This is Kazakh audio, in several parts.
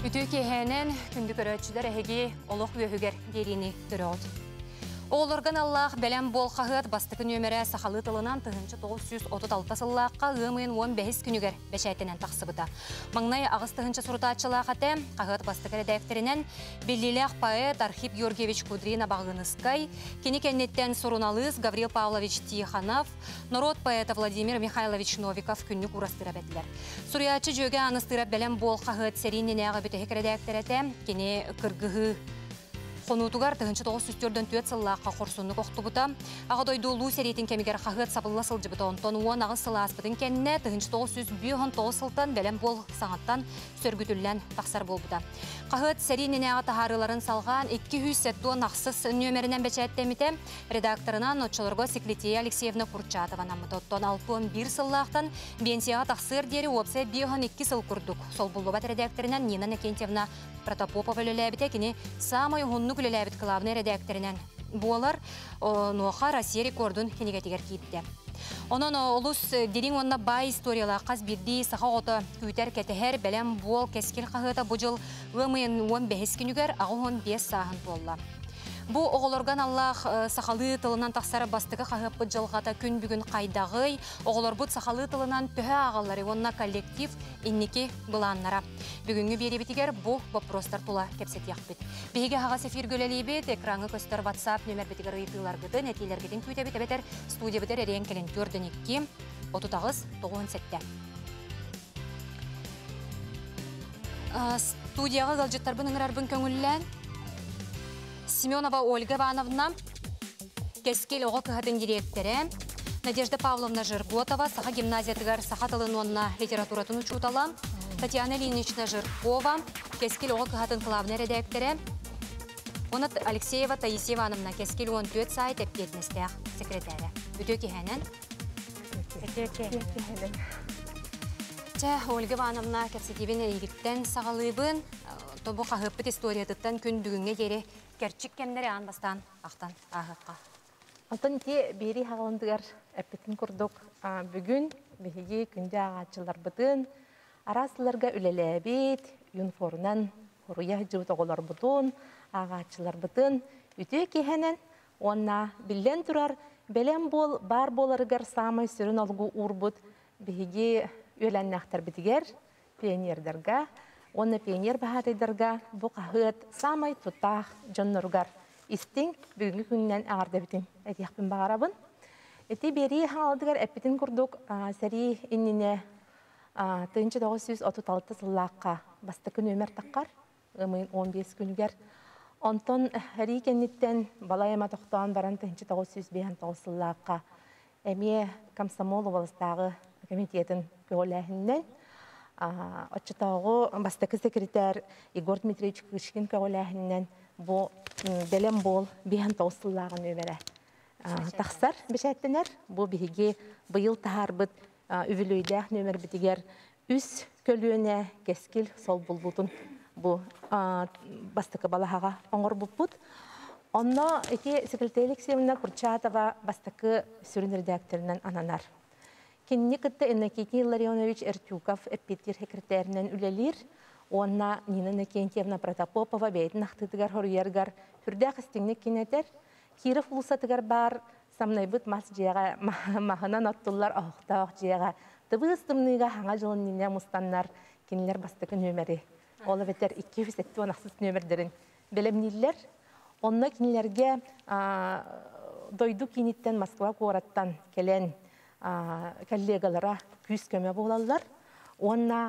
Ütü kehenen kündük öğretçiler ehegi oluq üyüger derini dürüğüd. Oğulurgan Allah belem bol qahıt bastıkı nömere saxalı tılınan tığınçı 936 sıllıqqa ığımın 15 günüger beşaytenen taqsıbıda. Mаңнай ağız tığınçı surutaçılığa qate qahıt bastıkı redaktorinan belliləq poet Arxip Georgievich Kudrina bağınıskay, keni kennetten sorunalız Gavril Pavlovich Tixanov, narod poeta Vladimir Mikhailovich Novikov künnük urastıra bediler. Suriyaçı jöge anıstıra belem bol qahıt serinin näği bütehik redaktorete keni kırgığı Қонутугар тыгынчы 904 сыллаққа қорсунлық оқтыбыта. Ағадойду ұлу серейтін кемегер қағыт сапылла сылжыбыта. Онтон уон ағыз сыласпытын кәніне тыгынчы 909 сылтан бәлем бол саңаттан сөргүтүллән тақсар болбыта. Қағыт серейінен ағы тахарыларын салған 200 нақсыз нөмерінен бәчәттеміте редакторынан отчылырға Секлетия Алексеевна Курчатова намыты. Оттон 61 сыллақтан бенсияға тақсыр дері опсе 2 сыл күрдік. Сол бұллыбат редакторынан Нина Накентьевна Протопопова лөләбіте кені самай ғынны күлеләбіт қылабыны редакторынан. Буалар ноға Россия рекордын кенегетігер кейіпті. Онын олыс дерин онна бай историялар қаз бірді сақа оты күйтер кәтігер бәлем бол кәскел қағыта бұжыл өмейін 15 күнігер ағуын 5 сағын болла. Бу оғылырған Аллах сақалы тылынан тақсары бастығы қағып бұд жылғата күн бүгін қайдағый, оғылыр бұд сақалы тылынан пөхі ағалары онна коллектив иннеке бұланнара. Бүгінгі бері бітігер бұ вопростар тұла кепсет яқпет. Бейге ағас эфир көлелейбет, экраңы көстер WhatsApp нөмір бітігер ұйпылар гыды, нәтейлер гетін күйті бітер, студия бітер әрен кәлін көрдін екке, 30-97. Студияға ғалжеттар бұның әрбін көңіллән. Семенова Ольга Ивановна, кескел оғы кығатын директоры, Надежда Павловна Жирготова, саха гимназиятыгар саха талынуанна литературатын учутала, Татьяна Ильинична Жиркова, кескел оғы кығатын главный редакторы, Онат Алексеева Таисия Ивановна, кескел 14 сайт әпкетнестер секретарі. Үтө кехенен? Ольга Ивановна, кепсетебін егіттен сағалыбын, тобу қағыппыт историятыттан күн бүгінге кері Керчик кемнері анбастан ақтан ағыққа. Алтын те бері хағылындығар әппетін күрдік. Бүгін бігеге күнде ағатшылар бұтын, арасыларға үлеләбет, юнформнан құруя жауыт оғылар бұтын, ағатшылар бұтын, үте кехенен, онна білден тұрар, бәлем бол, бар боларығар самай сүрін алғы ұр бұт, бігеге өләннақтар бітігер, пионердарға, Оны пионер бағатайдарға бұл қағыт самай тұтақ жоннырғар істің бүгінгі күннен ағарда бітін әтияқпен бағарабын. Әті бері ғалдығар әппетін күрдік сәрі инніне 1936 сыллаққа бастықы нөмір таққар, 15 күнігер. Онтон әрі кеннеттен балайыма тоқтауын баран 1959 сыллаққа әме комсомол олыстағы комитетін көләхіннен Отчетауғы бастықы секретар Игорь Дмитриевич Кышкин кәуіләхінен бұл бәлем бол бейін тоғысыллағын өбәрі. Тақсар бешәттінер, бұл бейге бұйыл тағар бұд үвілөйдәқ нөмір бітігер үс көлуіне кескіл сол бұл бұдын бұл бастықы балағаға оңыр бұл бұд. Онна секретар Алексеевна Курчатова бастықы сүрін редакторынан ананар. Кенне кытты Иннокентий Ларионович Эртюков эппеттер секретарынан үлелер, онна Нина Накентьевна Протопопова бәйтін ақтытыгар хорыяргар хүрдәқ істіңнік кенетер, Киров ұлысатыгар бар, самнайбыт мас жеға мағынан аттылар ақтақ жеға, тыбы-ыстымныға хаңа жылын ніне мұстаннар кенелер бастықы нөмірі. Олы бәтер 207 онақсыз нөмірдерін білімнелер, онна кенелерге дойду кенеттен Москва қораттан келен коллегалара күз көмі болалар. Онна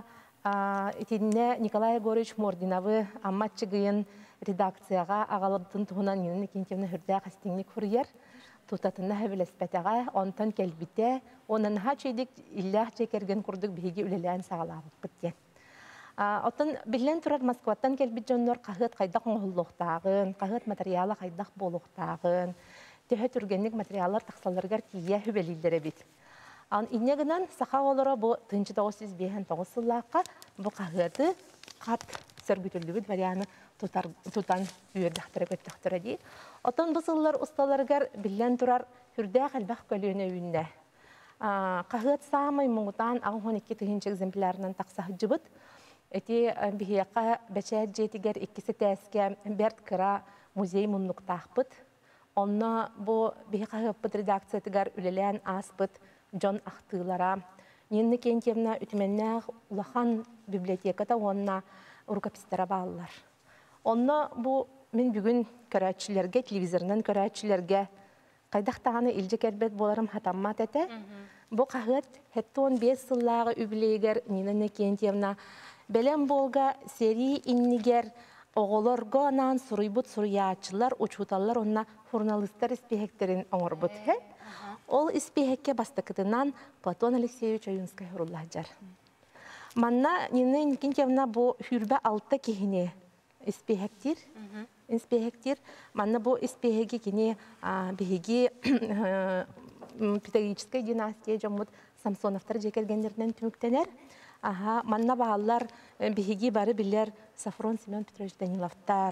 Николай Егорович Мординовы амматчығыйын редакцияға ағалыбытын тұғынан Нина Накентьевна хүрдә қастеңнік хүрьер. Тұтатына әвілеспәтіға онтан кәлбіте, онын чейдік иллях чекерген күрдік бейге үлелән сағалабық біткен. Отын білен тұрар Москваттан кәлбіт жонлар қағыт қайдақ мұғыллықтағын, қағыт материалы қайдақ болуқтағын, төхі түргенлік материалар тақсаларғар тие хүбелілдері бит. Иннегінен сақа олары бұл 1959 сыллаққа бұл қағыты қат сөргүтілдігіт варианы тұтан үйердіқтірі көттіқтірі дей. Отын бұл сыллар ұсталарғар білен тұрар хүрдәқ әлбәқ көліні үйінне. Қағыт самай мұңытан ағын 12 түгінші экземплярынан тақсағы жыбыт. эти бихияка бәчәт жетигер иккисе тәскә берт кыра музей муннуктахпыт. Онна бу бихияка редакциятыгар үлелән аспыт Джон Ахтылара. Нинни Кентьевна үтменнәх улахан библиотеката онна рукопистера баллар. Онна бу мен бүгүн көрәтчиләргә, телевизорнан көрәтчиләргә кайдактаганы илҗе кәрбәт боларым хатаммат әтә. Бу кагыт хеттон 5 сылларга үблегер Нина Кентьевна белән болга сери иннигер оголорго анан суруйбут суруячылар, учуталлар онна журналисттар испехектерин оңорбут. Ол испехекке бастыкытынан Платон Алексеевич Аюнскай хурулладжар. Манна Нина Кентьевна бу хүрбә алты кихине испехектир. Испехектир. Манна бу испехеги кини биһиги педагогическая династия жомут Самсоновтар жекергендерден түмүктенер. Манна баалар биһиги бары билер Сафрон Семен Петрович Даниловтар.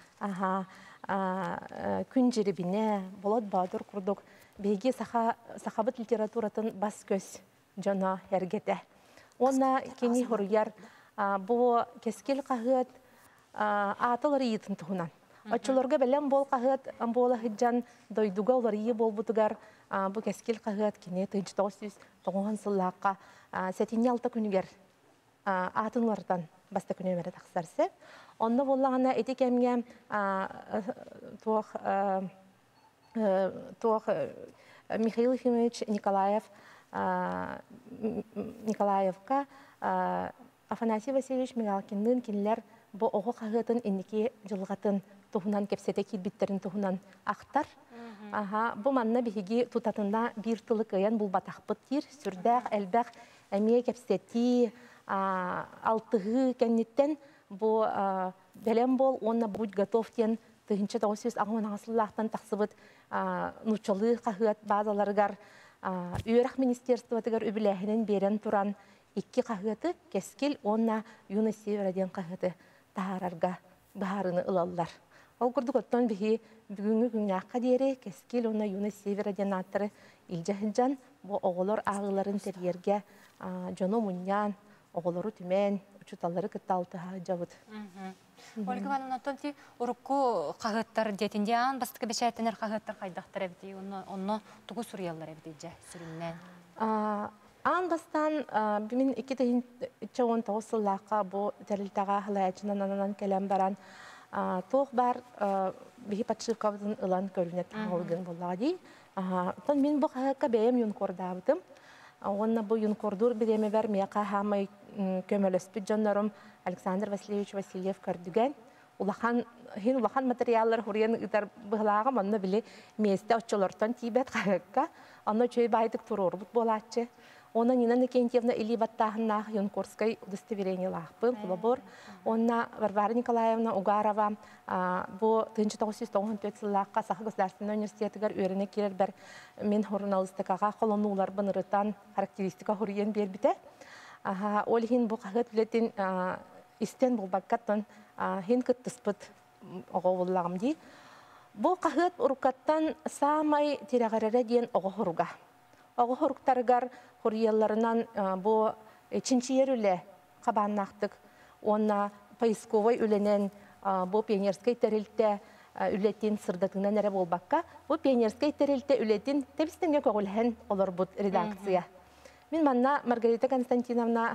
Күн жеребине Болот Баадыр курдук. Биһиги сахабыт литературатын бас көз жона ергете. Онна кини хуруяр бу кескел кагыт атылар ийтин туһунан. Очолорга белән бол кагыт бола хиджан дойдуга олар ие болбутугар бу кескел кагыт кини 1990 сыллакка сетинне алты күнүгер атынлардан баста күнөмөрө таксарсы. Онда боллагана этикемге туох Михаил Ефимович Николаевка Афанасий Васильевич Мигалкиндин кинилер бу ого кагытын инники жылгатын туһунан кепсете килбиттерин туһунан актар. Бу манна биһиги тутатында бир тылы кыян бул батакпыт тир сүрдәк элбәк эмие кепсети алтыгы кенниттен бу белем бол онна будь готов тен 1990 таксыбыт нучалы кагыт базаларыгар Үйрәк министерствотыгар үбіләһінен берен туран икки кагыты кескил онна юны северден кагыты таарарга баарыны ылаллар. Ол курдук оттон бихи бүгүнгү күннакка диэри кескил онна юны северден аттары илжахылжан бу оголор агыларын терьерге жоно муньян оголору түмен учуталлары кытталтыха жабыт. Ольга Ивановна, тонти урукку кагыттар детиндиан бастыка бешәтенер кагыттар кайдактар эбди, онно тугу сурьяллар эбди же сүрүннән. Ан бастан мен 2019 сыллакка бу терилтага халаячынан анан келем баран тоқ бар бихи подшивкабытын ылан көрүнөт таңылгын боллади. Тон мен бу кагыкка бэйем юнкордабытым. Онна бу юнкордур биреме бар мияка хамай көмөлөспүт жоннорум Александр Васильевич Васильев көрдүгөн. Улахан материаллар хурен ытар быгылага манна биле месте оччолортон тибет кагыкка. Анна чөй байдык турорбут болачы. Она Нина Кентьевна или Баттахна Юнкорской удостоверение лахпын, кулабор. Она Варвара Николаевна Угарова, бо 1994 сыллакка Саха государственный университетігер өріне керер бір мен журналистикаға қолонулар бынырытан характеристика хурien бербіте. Ол хин бу қағыт білетін истен болбаққаттан хин кыттыспыт оғауыллағым дей. Бу қағыт ұрықаттан самай терағарары ден оғауыруға. Оғауыруқтарығар хурьелларынан бу чинчиер үле қабаннақтық. Онна поисковой үленен бу пионерской терилте үлетін сырдатынан әрі болбаққа. Бу пионерской терилте үлетін тебістенге көғілген олар бұд редакция. Мен манна Маргарита Константиновна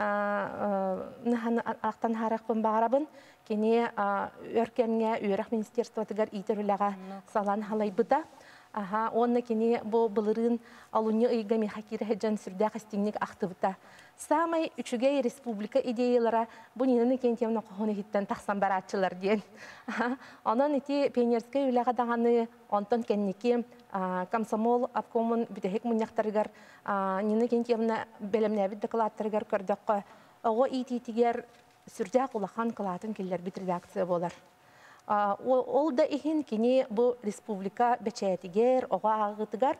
ақтан харақпын бағарабын. Кене өркенге үйрақ министерствотығар итеріліға салан халай бұда. Онна кене бұл бұлырын алуны ұйға мехакирі хеджан сүрді қастеңнік ақтыбыта. Самай үчүгей республика идеялара бұл Нина Кентьевна қоғыны хиттен тақсан баратчылар ден. Онан ити пионерскай үліға дағаны онтон кеннеке комсомол обкомын бүтәхек мұняқтарығар Нина Кентьевна бәлемнәбіт докладтарығар көрдіққа оғы ити-тигер сүрді құлақан қылатын келер біт редакция болар. Ол да ихин кене бұл республика бәчәтігер, оға ағытығар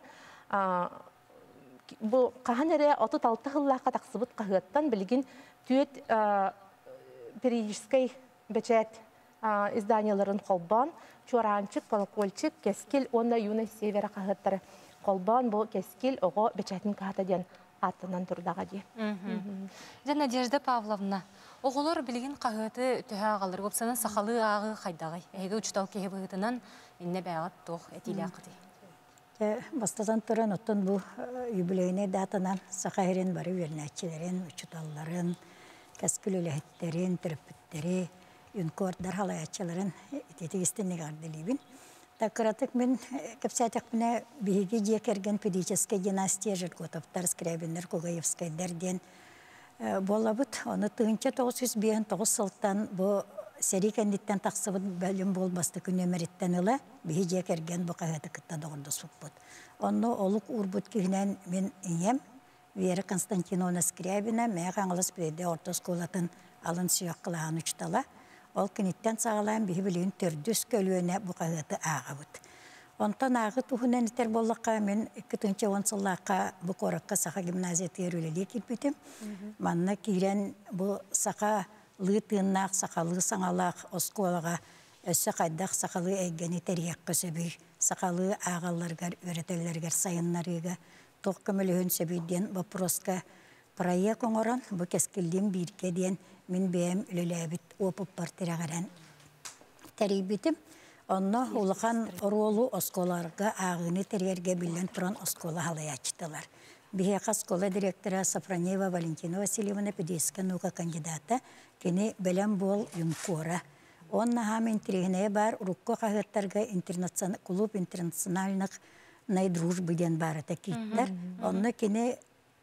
бұл қаған әрі 36 ғыллаққа тақсыбыт қағыттан білген түйет периодической бәчәт изданияларын қолбан, чуаранчык, колокольчык, кескел, онда юна севера қағыттары қолбан бұл кескел оға бәчәтін қағыта ден. аттынан турдаға де. Жа Надежда Павловна, оғылар білген қағыты түхі ағалар көпсанын сақалы ағы қайдағай. Әйгі ұчтал кеге бұғытынан инне бәғат тоқ әтилі ақыды. Бастазан тұран оттан бұл юбилейіне датынан сақайрен бары вернәтчілерін, ұчталларын, кәскіл өләхеттерін, түріппіттері, юнкордар халаятчыларын ететігістен неғарделейбін. Такыратык мен кепсятак мене биһиги жекерген педическая династия Жирготовтар, Скрябиннер, Кугаевскайдар ден болабыт. Оны тыгынча 909 сылтан бу серикендиттен тақсыбыт бәлім болбасты күнөмереттен ыла биһи жекерген бу кагаты кытта догордос бут. Оны олук урбут кигинен мен ием Вера Константиновна Скрябина мәгә аңлас преде орта школатын алын сүйөк кылаган учтала. Ол кенеттен сағалайын бейі білейін түрдіс көлуіне бұқағыты ағабыд. Онтан ағы тұхынан етер болыққа мен 2-10 сыллаққа бұл қораққа сақа гимназия түйерілелі келбетім. Манна кейрен бұл сақа лы тыыннақ, сақалы саңалақ осколаға өсі қайдақ сақалы әйгені тәрияқ көсөбей, сақалы ағаларғар, өретелерғар сайынларыға, тоқ көмілігін сөбейден вопросқа проект оңырын, бұл кәскілден бірке ден мен бәйім үліләбіт опып партирағаран тәрейбетім. Онна улахан ролу осколарға ағыны тәрерге білен тұран оскола халаячтылар. Бихеқа скола директора Сафронева Валентина Васильевна педическая наука кандидата, кені бәлем бол юнкора. Онна хам интригіне бар рукко қағыттарға клуб интернациональных дружбы ден бары тәкеттер. Онна кені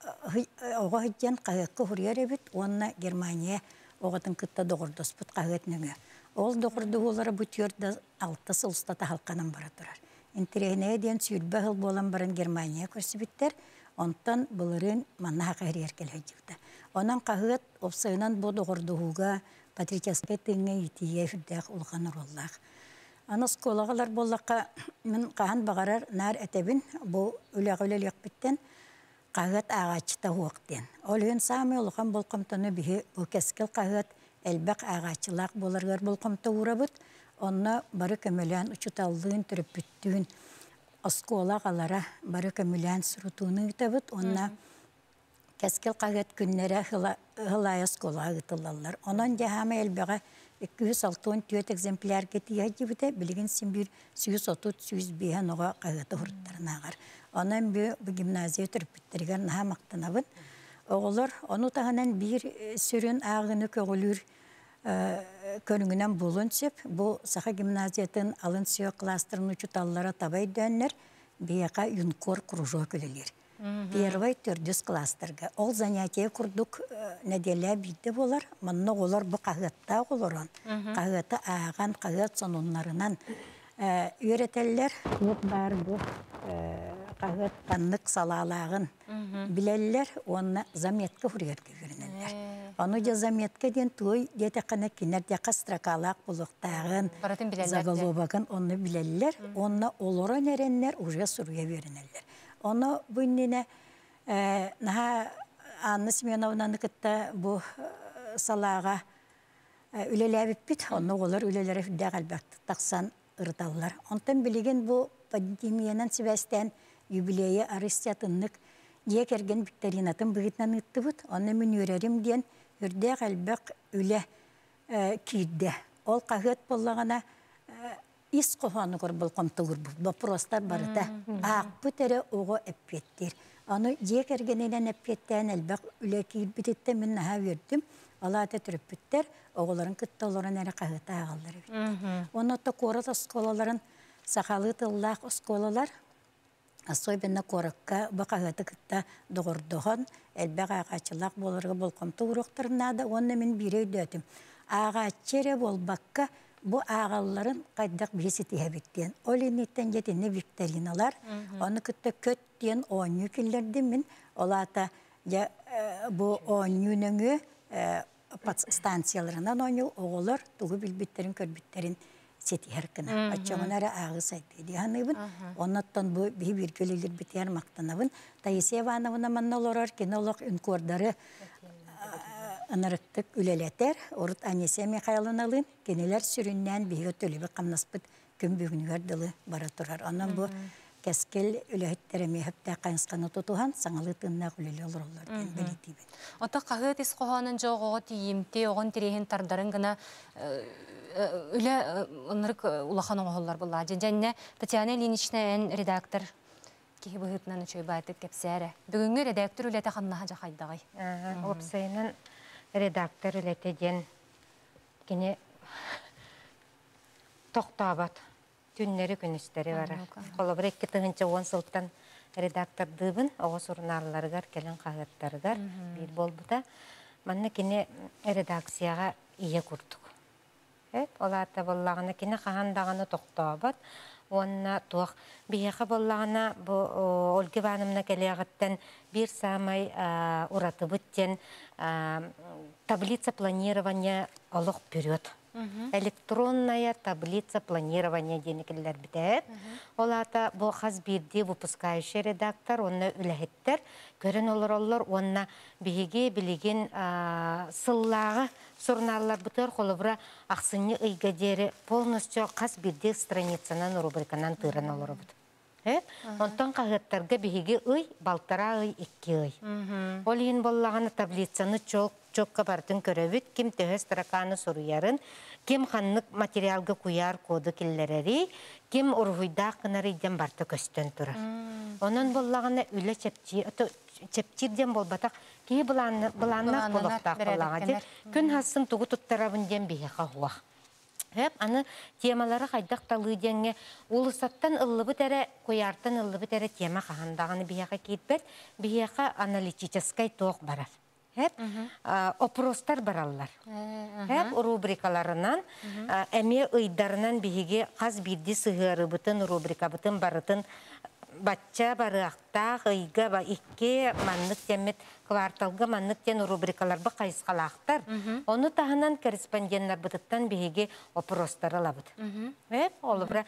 оға хыттен қағыққа хұрияр әбіт, онна Германия оғатын кытта доғырдос бұт қағыт нөңі. Ол доғырды олары бұт ерді 6 сылыстата халқанын бара тұрар. Интерегіне ден сүйірбі ғыл болан барын Германия көрсі біттер, онтан бұлырын манна хақайыр еркелі жүкті. Онан қағыт опсайынан бұ доғырдығуға патриотиясқа тыңы етие хүрдәқ ұлғаныр оллақ. Аны сколағалар боллаққа мен қаған бағарар нар әтәбін бұ үләғілі біттен қағыт ағачыта хуақтен. Олығын сами олыған болқымтыны бігі өкескіл қағыт әлбәқ ағачылақ боларғар болқымты урабыт. Онна бары көмілән ұчыталдығын түріп бүттігін осколағалара бары көмілән сұрутуыны ұтабыт. Онна кәскіл қағыт күннері ғылай осколаға ұтылалар. Онан дәхамы әлбәға 264 экземпляр кетия жібіде білігін сенбір 130-105 оға қағыты ғұрттарын ағар. Онан бұл гимназия түріппіттерген наға мақтанабын. Оғылар, оны тағынан бір сүрін ағыны көғілір көріңінен болын сөп, бұл сақа гимназиятын алын сүйі кластырын ұчыталылара табай дөнлер, бейақа юнкор кружо көлілер. Первай түрдіс кластырға. Ол занятия күрдік нәделі бейді болар. Мұнны олар бұл қағытта оларан. Қағыты аған, қағыт сонунларынан өретелер. Көп бар бұл қағыт паннық салалағын білелер, оны заметкі хүрерге көрінелер. Оны де заметкі ден той деті қана кенерде қастракалақ бұлықтағын, заголовағын оны білелер. Оны олара неренлер уже сұруя көрінелер. Оны бұннене Анна Семеновнаны кітті бұл салаға үлеләбіп біт, оны олар үлелері хүдде қалбақты тақсан ұрдалылар. Онтан білеген бұл пандемиянан себәстен юбилейі арыстиятынлық екерген Викторинатын бұғытнан ұтты бұд. Оны мен өрерім ден үрде қалбақ үле кейді. Ол қағыт болағана ис қоғаны көр бұл қомты көрбі. Бұл простар барыда. Ақ бұтәрі оғы әппеттер. Оны екергенеден әппеттен әлбақ үле кейд бітетті мен наға вердім. Алаты түріп біттер, оғыларын күтті оларын әрі қағыта ағалары бітті. Оны отта қорат осколаларын, сақалы тыллақ осколалар, особенно қорыққа бұл қағыты күтті доғырдығын, әлбәқ ағачылақ болырғы болқымты ұрықтырынады, оны мен бірей дөтім. Ағачере болбаққа бұл ағаларын қайдақ бесеті әбіттен. Ол енеттен жетені викториналар, оны күтті көттен оңы келдерді мен, олата бұл оңы станцияларынан оңы оғылар тұғы білбіттерін, көрбіттерін сеті әркіні. Атчамынары ағы сайды дейханыбын. Оннаттан бұл бір көлелер бітер мақтанабын. Таисия Ивановна манналарар кенолық үнкордары ынырықтық үлелетер. Орыт Анесия Михайловналын кенелер сүріннен бейгі төлібі қамнаспыт күн бүгін өрділі бара тұрар. Онан бұл кәскел үләһеттереме хәптә кайынсканы тутухан саңалы тынна үлеле олорлар кен белитибин. Ота кахыт ис коханын жогого тиимте огон тирехин тардарын гына үле ынырык улахан оголлар була. Женне Татьяна Ильинична эн редактор кихи быһытынан үчөй байтык кепсәре. Бүгүнгү редактор үлете ханнаха жакайдагай. Опсайнын редактор үлете ден кене тоқтабат. Түннері күністері бары. Қолы бір 2-10 сылттан редактор дыбын, оғы сұрналарығар, келін қағыттарығар, бір бол бұта. Манна кене редакцияға ие күрдік. Оларда болағына кене қағандағаны тоқтабат. Онна туақ бияқы болағына Ольга Ивановна келеғыттен бір самай ұраты бұттен таблица планирования олық бүрет. Электронная таблица планирования денеглер бітет. Олата бұл қаз бірде выпускающий редактор, онна үләхеттер, көрін олар, онна бейге білеген сыллағы сұрналар бұтыр қолыбыра ақсыны ұйгадері полностью қаз бірде страницанан рубриканан тырын олар бұд. Онтан қағыттарға бейге ұй, балтара ұй, 2 ұй. Ол ең болағаны таблицаны чокка бартын көрөбүт, ким төһөс тараканы соруярын, ким ханнык материалга куяр коду киллерери, ким ургуйда кынары иден барты көстөн тура. Онон боллаганы үле чепчирден болбатак, кии буланнак болоктак боллага. Күн хасын тугу туттарабын ден бейеқа хуа. Аны темалары қайдақ талы денге улысаттан ыллыбы тәрі, қояртан ыллыбы тәрі тема қағандағаны бейеқа кетпет, бейеқа аналитическай тоқ барар. Опростар бараллар. Рубрикаларынан, әме ұйдарынан бейге қаз бірді сығыры бұтын, рубрика бұтын барытын, батча бары ақтақ, ұйға ба икке маннық темет, кварталға маннық тен рубрикалар ба қайысқалақтар. Оны тағынан корреспонденттар бұтыттан бейге опростар алабыд. Олы бұра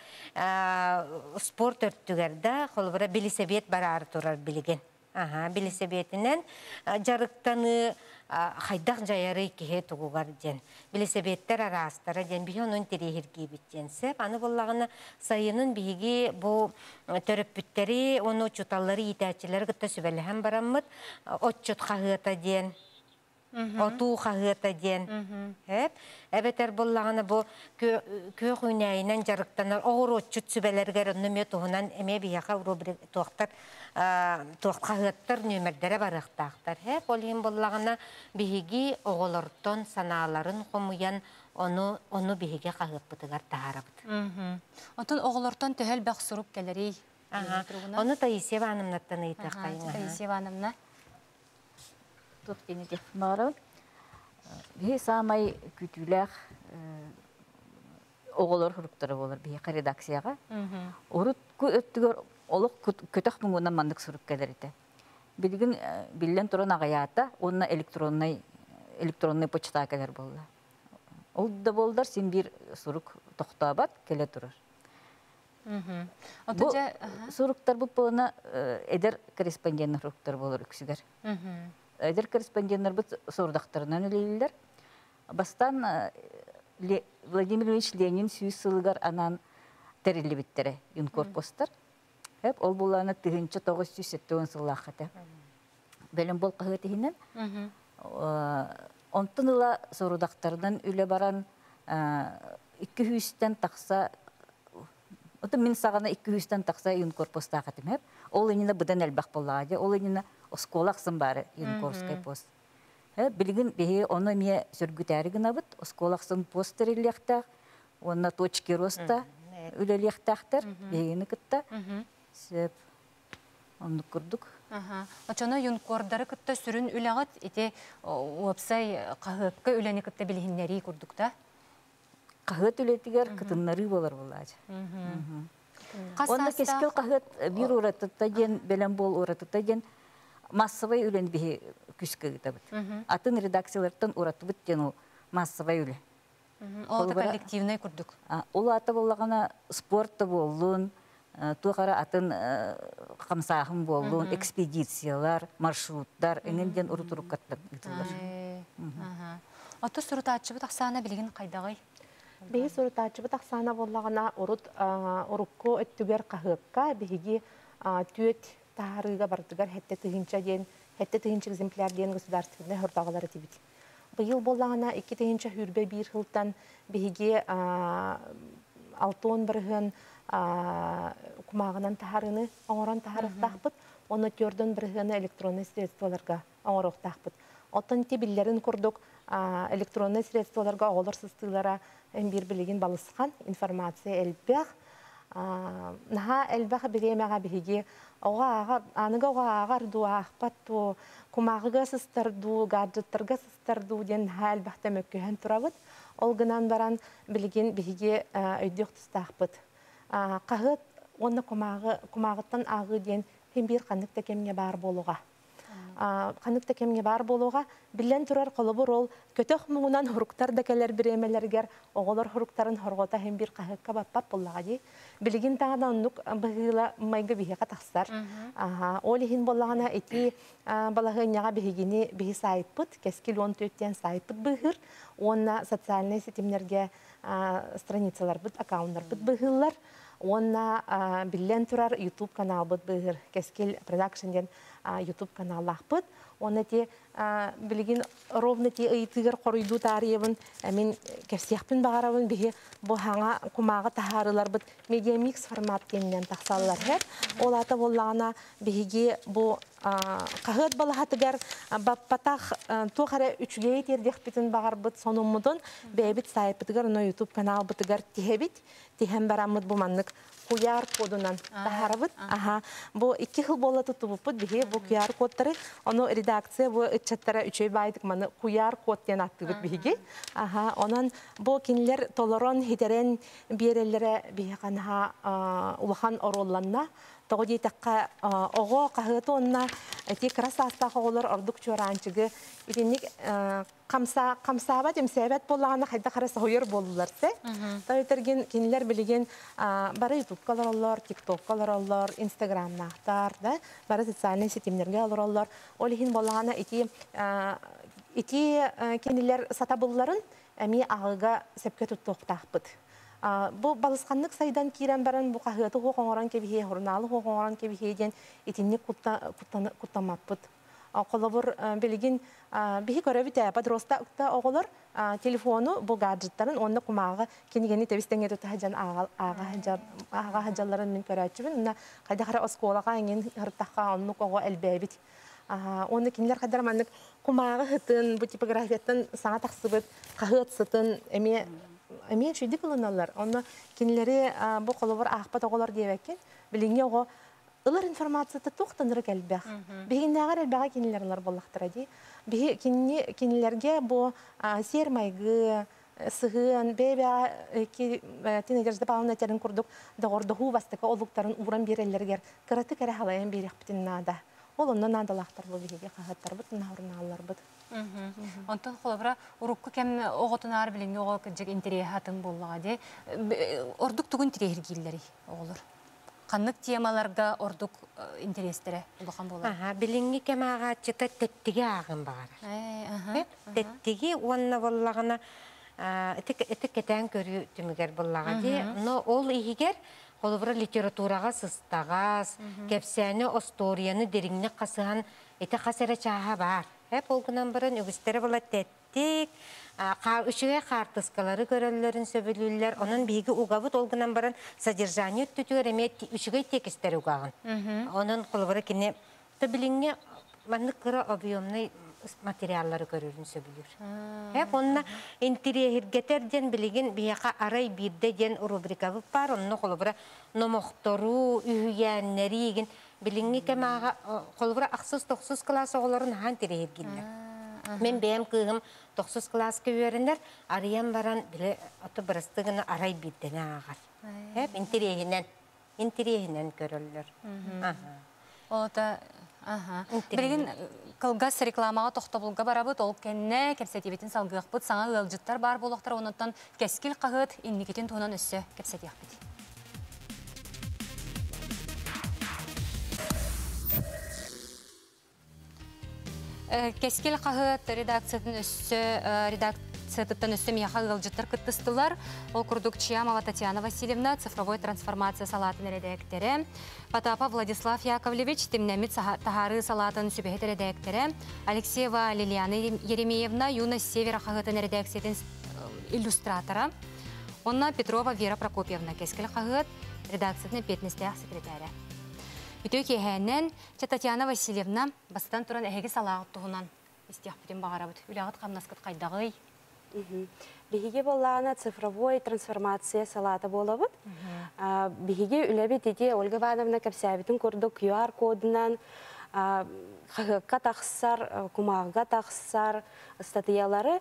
спорт өрттігерді, олы бұра белесебет бара ары тұрар білеген. Белесебетінен жарықтаны қайдақ жайары кеге тұғығар ден. Белесебеттер арастары ден бейі оның терехерге біттенсіп. Аны болағына сайының бейге бұл төріппіттері, оны чуталары етәчілері күтті сөбәліхен барамыд. Отчут қағыта ден. Оту қағыта ден. Әбетер болағына бұл көк үйнәйінен жарықтанар оғыр отчут сөбәлергер үніме тұғынан әме бейеға туақтар қағыттар нөмірдері барықтақтар. Олейін болағына бейге оғылыртон саналарын қомуян оны бейге қағып бұтығар тағарабыд. Отын оғылыртон төхел бәқ сұруп кәлерей. Оны Таисия Анымнаттан айтақ қайын. Таисия Анымна. Тоқтені деп мағырын. Бей самай күтіләқ оғылыр ғұрыптары болыр бейқа редакцияға. Орыт көттігер олық көтіқ мұңынан мандық сұрып кәдір еті. Білген тұрын ағаята, онына электронный почта кәдір болды. Ол да болдар, сен бір сұрық тоқтабат кәлі тұрыр. Сұрықтар бұл бұлына әдір корреспонденттер сұрықтар болыр үксігер. Әдір корреспонденттер бұл сұрдақтарынан өлейлер. Бастан Владимир Ильич Ленин сүйіз сылығар анан тәрелі біттері юнкорпостар. Ол боланы 1970 сылаққаты. Бәлім бол қағытығынан. Онтын ұла сұрдақтарынан үлі баран 200-тен тақса, мен сағана 200-тен тақса юнкорпоста қатым. Ол еніне бұдан әлбақ болағады. Ол еніне осколақсын бары юнкорскай пост. Білген бейі оны ме сүргітәрігін абыд, осколақсын постер електақ, онына точки роста үлелектақтар, бейгені күтті. Сөп, оны күрдік. Очоно юнкордары күтті сүрін үләғат, ете уапсай қағыққа үләні күтті білгенлері күрдік та? Қағыт үлетігер күтінлері болар болады. Онда кескел қағыт бір ұратытта ден, бәлем бол ұратытта ден, массовай үлен бейі күшкі күтабыд. Атын редакциялардан ұратты бұд ден ол массовай үлен. Ол да коллективнай күрдік. Ол аты болағана спортты болуын, туғара атын қамсағым болуын, экспедициялар, маршруттар, әңінден ұры-тұрып қаттық. Аты сұрыта атшы бұд ақсағына білген қайдағай? Бейі сұрытачы бұт ақсана болағына ұрықко өттігер қағыққа бейгі түйет тағарыға бардығар хәтті тұхынша ден, хәтті тұхынша экземпляр ден государственный хұрдағалары дебіт. Бұйыл болағына 2 тұхынша хүрбе бір ғылтан бейгі 6-10 бірғын құмағынан тағарыны оңыран тағарықтақ бұд, оны түрдің бірғыны электронный средстволарға оңырықтақ бұд. Оттан тебілерін күрдік электронный средстволарға оғылар сыстылара бір білеген балысқан информация әлбәқ. Наға әлбәқ біремеға бігі анығы оға ағарду, ақпатту, құмағыға сыстарду, гаджеттарға сыстарду ден әлбәқті мөккіген тұрабыд. Ол гынан баран білген біге өйдек тұстақ бұд. Қағыт, оны құмағыттан ағы ден бір қандықта кемге бар болуға. Қандықта кемге бар болуға білен тұрар қолыбыр ол көтіқ мұңынан хұрықтар да кәлер біремелергер оғылар хұрықтарын хұрғота бір қағыққа баппап болуға дей. Білген тағына ұнық бұғыла майғы бігеға тақсар. Ол ехін болуғана әті балағыняға бігені бігі сайыппыд, кәскіл 14-тен сайыппыд бұғыр. Онна социальный сетімлерге страницалар бұд, аккаунттар бұд бұғылар. Онна білен тұрар YouTube канал бұд бұғыр, кәскіл продакшнден YouTube каналлах бұд. Оны те білген ровны те ұйтығыр қорыйду тариебін, мен кәпсияқпын бағарабын бігі бұл хаңа құмағы тахарылар бұд медиамикс формат кемінен тақсалылар әр. Ол аты болағына бігі бұл қағыт балағатығар баппатақ тоқары үшгей тердеқ бітін бағар бұд сонымыдың бәйбіт сайыпытығар ұна YouTube канал бұтығар тихебіт, тихем барамыд бұл маннық QR кодунан тахарабыт. Бу 2 жыл болла тутубуп биги бу QR кодтары, оны редакция бу ичаттара 3 байдык маны QR код ден аттыбыт биги. Онан бу кинилер толорон хитерен берелере биги канха улахан оролланна тоғыди таққа оғы қағыты онна әте красастағы олар ордық чоранчығы итінник қамсаба демсәбәт болағына қайда қараса ойыр болуларсы. Тәуетерген кенілер білеген бары YouTube-қалар олар, TikTok-қалар олар, Instagram-нақтар, бары социальный сетімдерге олар олар. Ол ехін болағына ити кенілер сатабылларын әме ағыға сәпке тұттуқтақ бұд. Бұл балысқанлық сайдан кейрен бәрін бұл қағыты қоғыран кебіге, ғұрналы қоғыран кебігеден етіннік құттамаппыд. Қолыбыр білген бігі көрәбі тәпі дұрыста ұқта оғылыр телефону бұл гаджеттарын, онды құмағы кенігені тәбістен еті аға хажаларын мен көрәтшібін. Қайда қара осколаға әңген ғырттаққа онық оғы әлбәбіт. Онды кенілер қадар мәнік құмағы ғытын, бұл типографияттың саңа тақсыбыд, қағыт сытын, Әмен шүйді қылыналар. Оны кенілері бұл қолыбыр ақпат оғылар дейбәкен. Біліңе оғы ұлар информацияты тоқтаныры кәлбәқ. Бегіндағар әлбәға кенілерлер болақтыра дей. Кенілерге бұл сер майғы, сығын, бәбә тенедерзді бағын әтерін күрдік. Дағырды ху бастықы олықтарын уран берелергер. Кіраты кәрі халайын берек бітін нада. Ол ондан надалақтар бұл беге қағаттар бұд, нағырыналар бұд. Онтан қолыбыра ұрыққы кәм оғытынар біліңе оғы жек интерехатын болуға де. Ордық түгін тірехіргейлері оғылыр. Қанық темаларға ордық интерестері ұлыған болуға? Біліңе кәм аға чыта тәттіге ағын бағар. Тәттіге онына болуғана әтік кәтән көрі түмігер болуға де. Ол егер қолыбыра литератураға сыстағаз, кәпсәні, осторияны деріңіне қасыған әті қасыры чаға бар. Олғынан бұрын үгістері бола тәттік, үшіге қартысқалары көрілерін сөбілілер, оның бейгі ұғабыт олғынан бұрын содержание түтігер әмет үшіге текістері ұғағын. Оның қолыбыра кене біліңе мәнік қыры объемный материаллары көрілін сөбілір. Онына интерьергетерден білеген бейіға арай бірде ден рубрикабы бар, оның қолыбыра номоқтору, үйгеннері еген біліңе кәмаға қолыбыра ақсыз-тоқсыз класс оғыларын хан терегелдер. Мен бәйім күйім 9 класс көверіндер, ариян баран біле оты бірістігіні арай бірдені ағар. Интерьегінен көрілдер. Олата білген қылғас рекламаға тоқтабылға барабыд, ол кәнне кәпсәтебетін салғық бұд, саңа ғылжыттар бар болуқтар, онықтан кәскіл қағыт, инникетін туынан өссі кәпсәтеғ біді. Кәскіл қағыт редакциядан өссі редакцияттан өссемияға ғылжыттар күттістілер. Ол күрдік Чиямова Татьяна Васильевна, цифровой трансформация салатын редактері. Потапа Владислав Яковлевич, темнемит тахары салатын сүбехет редактері. Алексеева Лилияна Еремеевна, Юнас Севера қағытын редакциятын иллюстратора. Онна Петрова Вера Прокопьевна, кескілі қағыт, редакциятын 15-тәқ секретаря. Бүтөй кейхәнен, Татьяна Васильевна, бастан туран әхеге салағыт тұғынан істеқ бүтін бағарабыд. Үлағыт қамнаскыт қайдағый. Бихиге боллағына цифровой трансформация салаты болабыд. Бихиге үләбет ете Ольга Ивановна кәпсәбетін көрді QR кодынан қағыққа тақсар, құмағыға тақсар статиялары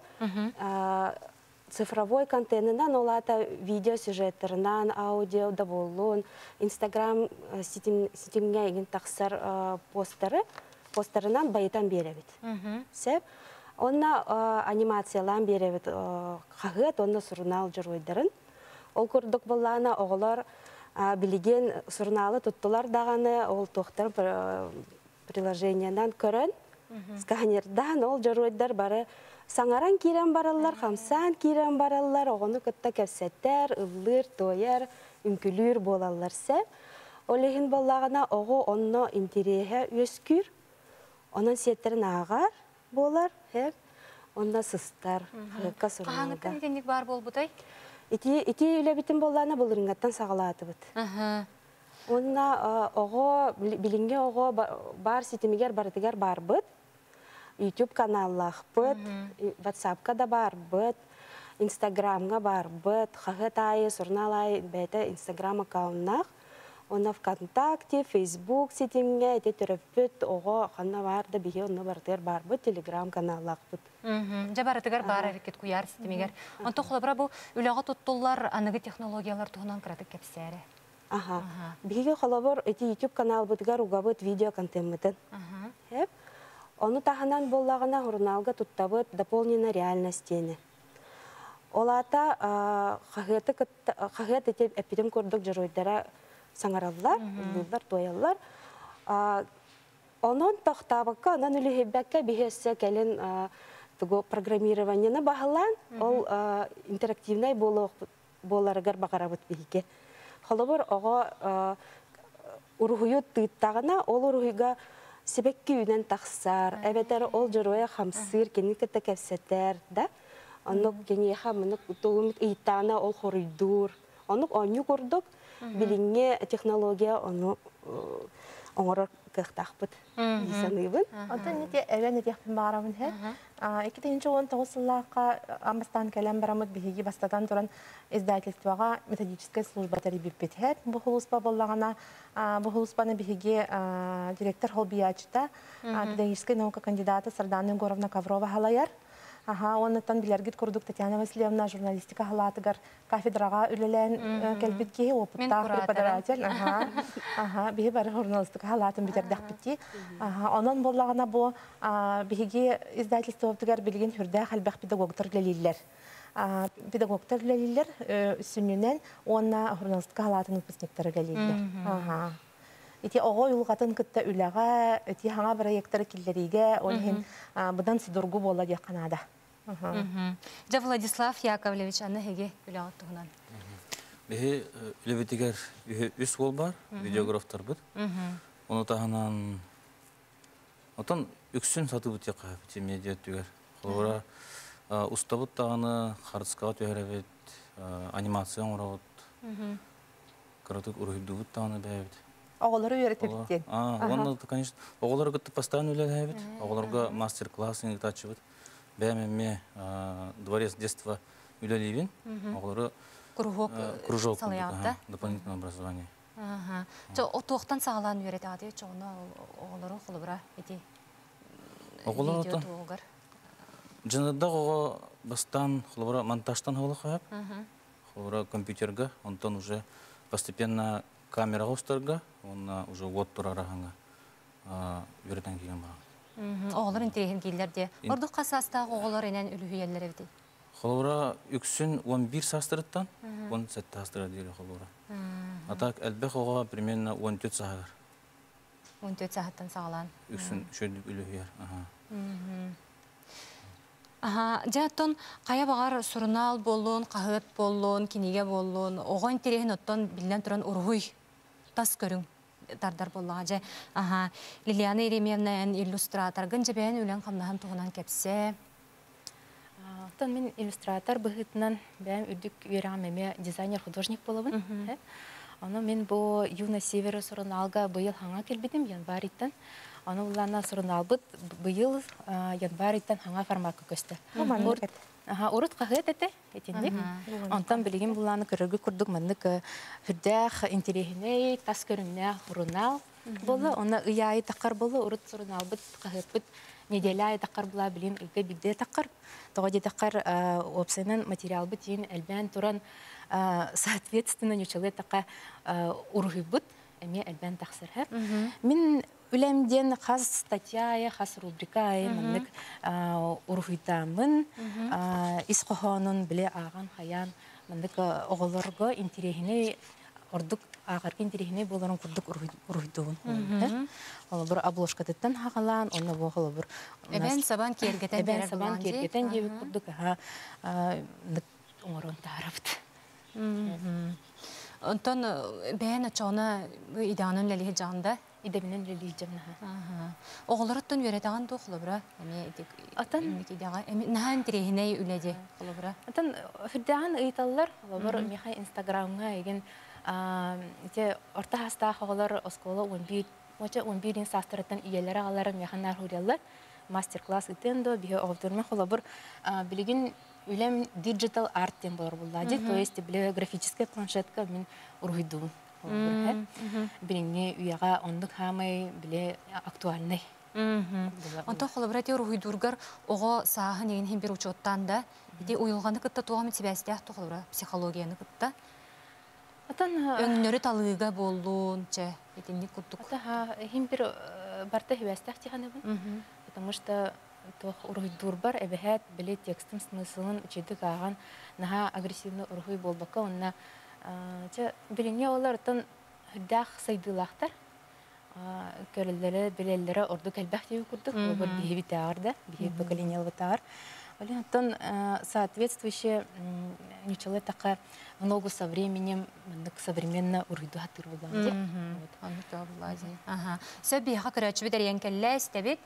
цифровой контентынан олата видео сюжеттерынан, аудио да болуын, Инстаграм сетімге еген тақсар постерынан байытан беребет. Сәп, онна анимациялан беребет қағыт, онна сұрнал жүройдарын. Ол көрдік болағына оғылар білеген сұрналы тұттылар дағаны, ол тоқтар приложениянан көрін, сканердан ол жүройдар бары саңаран кирен баралар, хамсан кирен баралар, оғыны күтті кәпсеттер, ұллыр, тойар, үмкілір болалар сәп. Олеген болағына оғы онны интереге өскүр, onun setlerin ağar bolar, hep onda sıstar, hıkka sұрналда. Қағанықтан етенlik бар бол бұтай? Ити үлі бітін боллағына бұлырыңғаттан сағалаты бұд. Онна оғы, білінге оғы бар сетімігер барытығар бар бұд. YouTube каналлах бұд, WhatsAppқа да бар бұд, Instagramға бар бұд, қағыт айы, сұрнал айы, бәйті Instagram аккауннақ. Онна ВКонтакте, Facebook сетімге, әте түріппіт, оғы қанна барды, біге онна бартығар бар бұд, Telegram каналлақ бұд. Жа барытығар бар әрекет күйар сетімегер. Онты құлабыра бұл үліға тұттылар анығы технологиялар тұғынан қыратық кәпсәрі. Біге құлабыр, әте YouTube канал бұдығар уға бұд видео контент бұдын. Оны тағынан боллағына журналға тұттабыд дополнена реальностені. Олата қағыт етеп әпидім көрдік жүройдара саңаралар, бұлдар, тоялар. Онын тоқтабыққа, онын үлі хеббәкке бігесі кәлін программированияны бағылан, ол интерактивнай боларығар бағарабыд біге. Қолыбыр оға ұрғыйы тұйттағына, ол ұрғыйға себекке үйнен тақсар, әбетері ол жыруя қамсыр, кені кітті кәпсеттер, да? Онық кені қамынық тұғымық ұйттағына ол қорыйдур. Онық оңы көрдік, біліңе технология оны оңырыр қықтақпыд. Десанығын. Онтан нете әвен етеқпін бағарамын хәд. 2019 сыллаққа амбастан кәлем барамыд бігі бастатан тұран издательствоға методическая служба тәрбіп бет хәд. Бұхылыспа болағана, бұхылыспаны бігі директор Холбиячта, педагогическая наука кандидаты Сардана Егоровна Коврова халаяр. Оннан билергит курдук Татьяна Васильевна журналистика халатыгар кафедраға үлелен кәлбетке опыттақ преподаватель. Биге бары журналистика халатын битердәк бітті. Онан болағына бұл биге издательство оптыгар білген хүрді қалбәқ педагогтар ләлелер. Педагогтар ләлелер үсінінен онна журналистика халатын выпускниктары ләлелер. Ити оғой ұлғатын күтті үліға, ити хаңа проекттары келдеріге, оның бұдан сидургу бола де қанада. Жа Владислав Яковлевич, аны хеге үліға тұғынан? Бехе үлебетігер үс ол бар, видеографтар бұд. Оны тағынан, отан үксін саты бұт яқа біте медиа түгер. Қолыра ұста бұт тағаны қарысқаға түгер әбет, анимациям ұра бұд, қаратық ұрғыйду бұт тағаны бәйбет. Оғылары үйретебіттен. Оны, конечно, оғылары күтті постоянно үләді әбет. Оғыларға мастер-класс ингітачы бұд. Бәймәме дворец детства үләлейбен. Оғылары кружок салаятта. Дополнительное образование. Тоқтан сағалан үйреті ады, чоғына оғылары құлыбыра еті видео туғығыр. Жанында оға бастан құлыбыра монтажтан оғылы қайып. Құлыбыра компьютерға, онтан уже постепенно камераға ұстарға, оны уже год тұрарағанға үйретен келген баға. Оғылар интереген кейлерде. Ордық қасастағы оғылар енен үлі үйелер әвді? Қолуыра үксін 11 састырыттан, 10 сәтті астыра дейі қолуыра. Атақ әлбәқ оға примерно 14 сағығыр. 14 сағаттан сағалан. Үксін шөйдіп үлі үйер. Ага, жаттон кая багар сурнал болун, кахыт болун, киниге болун, огон терехин оттон билен туран ургуй тас көрүң тардар боллага же. Ага, Лилиана Еремеевна иллюстратор гынжебен үлен камнахан тугунан кепсе. Оттон мен иллюстратор быхытынан бәм үрдүк үйрәгән эме дизайнер художник болобун. Аны мен бу Юна Севера сурналга быйыл хаңа келбедим январьтан. Аны уларна сурналбыт быйыл январьтан хаңа форматка көстө. Урут кахет эте этинник. Антан билигин буланы көрөргө курдук мандык хүрдәх интерехине тас көрүннә урунал болду. Аны ыяй такар болду урут сурналбыт кахетбыт неделя такар була билин ыга бидде такар. Тоҕо такар опсенен материал бит ин элбен туран соответственно нючале така ургыбыт эме элбен таксырхар. Мин үлемден хас статья, хас рубрика мындык ургытамын. Исқохонун биле аган хаян мындык оголорго интерехине ордук агаркы интерехине болорун курдук ургыдуун. Ол бир обложкатыттан хагалан, оны богол бир Эбен сабан кергетен берер булан. Сабан кергетен дебит курдук оңорон тарапт. Онтон бән ачона иданын лелиһи жанда. Идеминен религион. Оголороттон үйрәтәгән тухлыбыра. Атын наһан тирехине үләде хлыбыра. Атын хүрдәгән ыйталлар, олар миха Инстаграмга еген те орта хаста хагалар оскола 11 Моча 11 састыраттан ияләре алары механнар хуряллар. Мастер-класс итендо бие олдырма холобыр билигин үлем диджитал арт тем бар буллади. То есть биле графическая планшетка мен ургыдым. Билиңне уяга ондык хамай биле актуальный. Онто холобыр те ургыдургар ого саһын еген хим бир учоттан да ди уйылганы кытта тугам себәстә тухлыбыр психологияны кытта. Атын өңнөрү талыга болдун че этинник куттук. Ата хим бир барта хевестах тиханыбын. Потому что то ургыдур бар эбехет биле текстин смыслын чедик аган наха агрессивный ургый болбакка онна че билиңе олар дах сайдылахтар. Көрөлләре билелләре орду калбах дип курдук. Бу бихи таарда, бихи поколениялы таар. Олентон соответствующее ничего такая много со временем современно урыду хатыр булганди. Вот, аны табылады. Ага. Сөби хакырач бидерен келләс табит.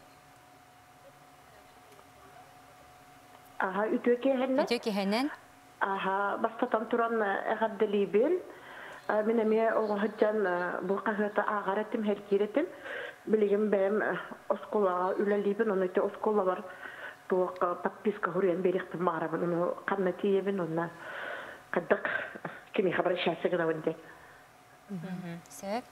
Ага, үтөке хәннән. Ага, бастатан туран әгәдделибен. Мен эме оғаһыджан бу кахата агаратым хелкиретим. Билигим бем осколага үлелибен, оны те оскола бар. Тук подписка хурен берихтим барабын, оны каннатиебин, оны каддык кими хабар шәсеге да венде. Сәп.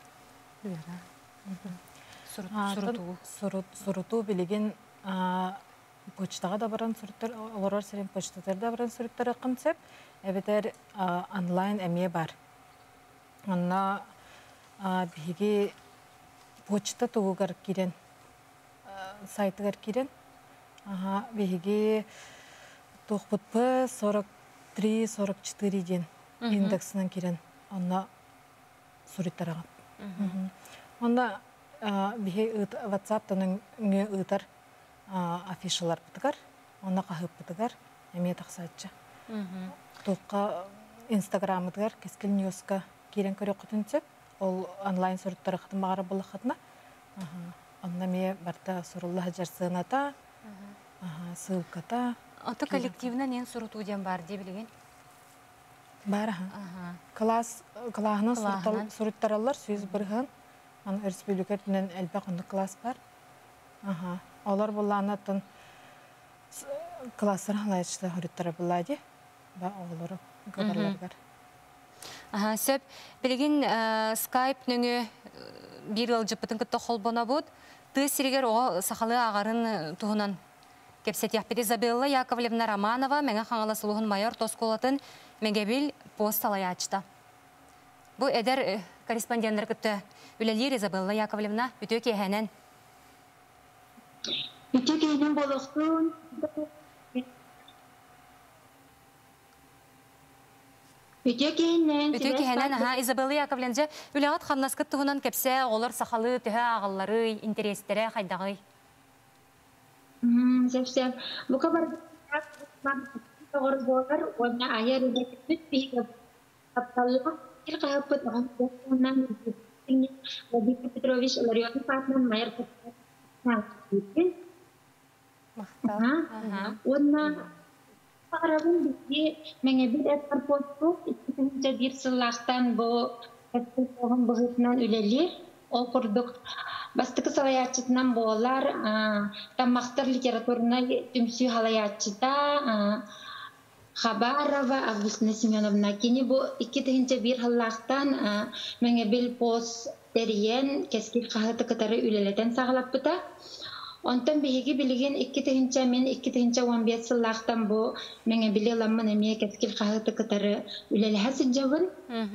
Суруту билигин почтага да баран суруттар, олар сирен почталар да баран суруттар концепт. Эбетер онлайн эме бар. Онна биги почта тугар кирен сайтыгар кирен. Ага, биги 43-44 ден индексынан кирен. Онна суруттарга. Онда биги WhatsApp-тан ыйтар афишалар бутыгар. Онна кахып бутыгар. Эме таксатчы. Тоққа Инстаграмыдгар кескил ньюска кирен көрө кутунчеп, ол онлайн суруттары хатымагара булахатна. Онна ме барта сурулла жарсыната. Ссылката. Ото коллективна нен суруту ден бар ди билген. Бар. Класс клаһына суруттаралар сүз бирген. Аны республикадан элбак онда класс бар. Алар булланатын класстар халайчта хуруттары буллади. Ба оғылары қадарлар бар. Сөп, білген скайп нөңі бір ыл жыпытын күтті қолбона бұд, ты сирегер оға сақалы ағарын туғынан кепсет яқпет Изабелла Яковлевна Романова, мәңі қаңалы сұлығын майор тосколатын мәңгебіл пост алай ачта. Бұл әдер корреспонденттер күтті үлелер Изабелла Яковлевна үті кейхәнен. Үті кейхәнен болуқтың. Үтөкеһенен Изабелла Яковлевна үләгат ханнаскы туһунан кепсә олар сахалы төһә агыллары интерестере хайдагы. Зәпсәм. Бу кабар Orang-orang warna ayah dan itu kalau kita dapat orang orang ini lebih Petrovich Larion partner Mayer nah itu warna Parabun di mengebit terpotuk itu jadi selatan bo itu pohon berhubungan ulelir o produk Basta kesalayacit nam bolar tamaktar literaturna tumsi halayacita Khabaraba Agustina Semyonovna kini bu ikit hince bir halaktan mengebil pos terien keskil kahata ketara üleleten sağlap bita ondan bihigi bilgin ikit hince men ikit hince wambiyat salaktan bu mengebili lamman emiye keskil kahata ketara ülelehasi jabun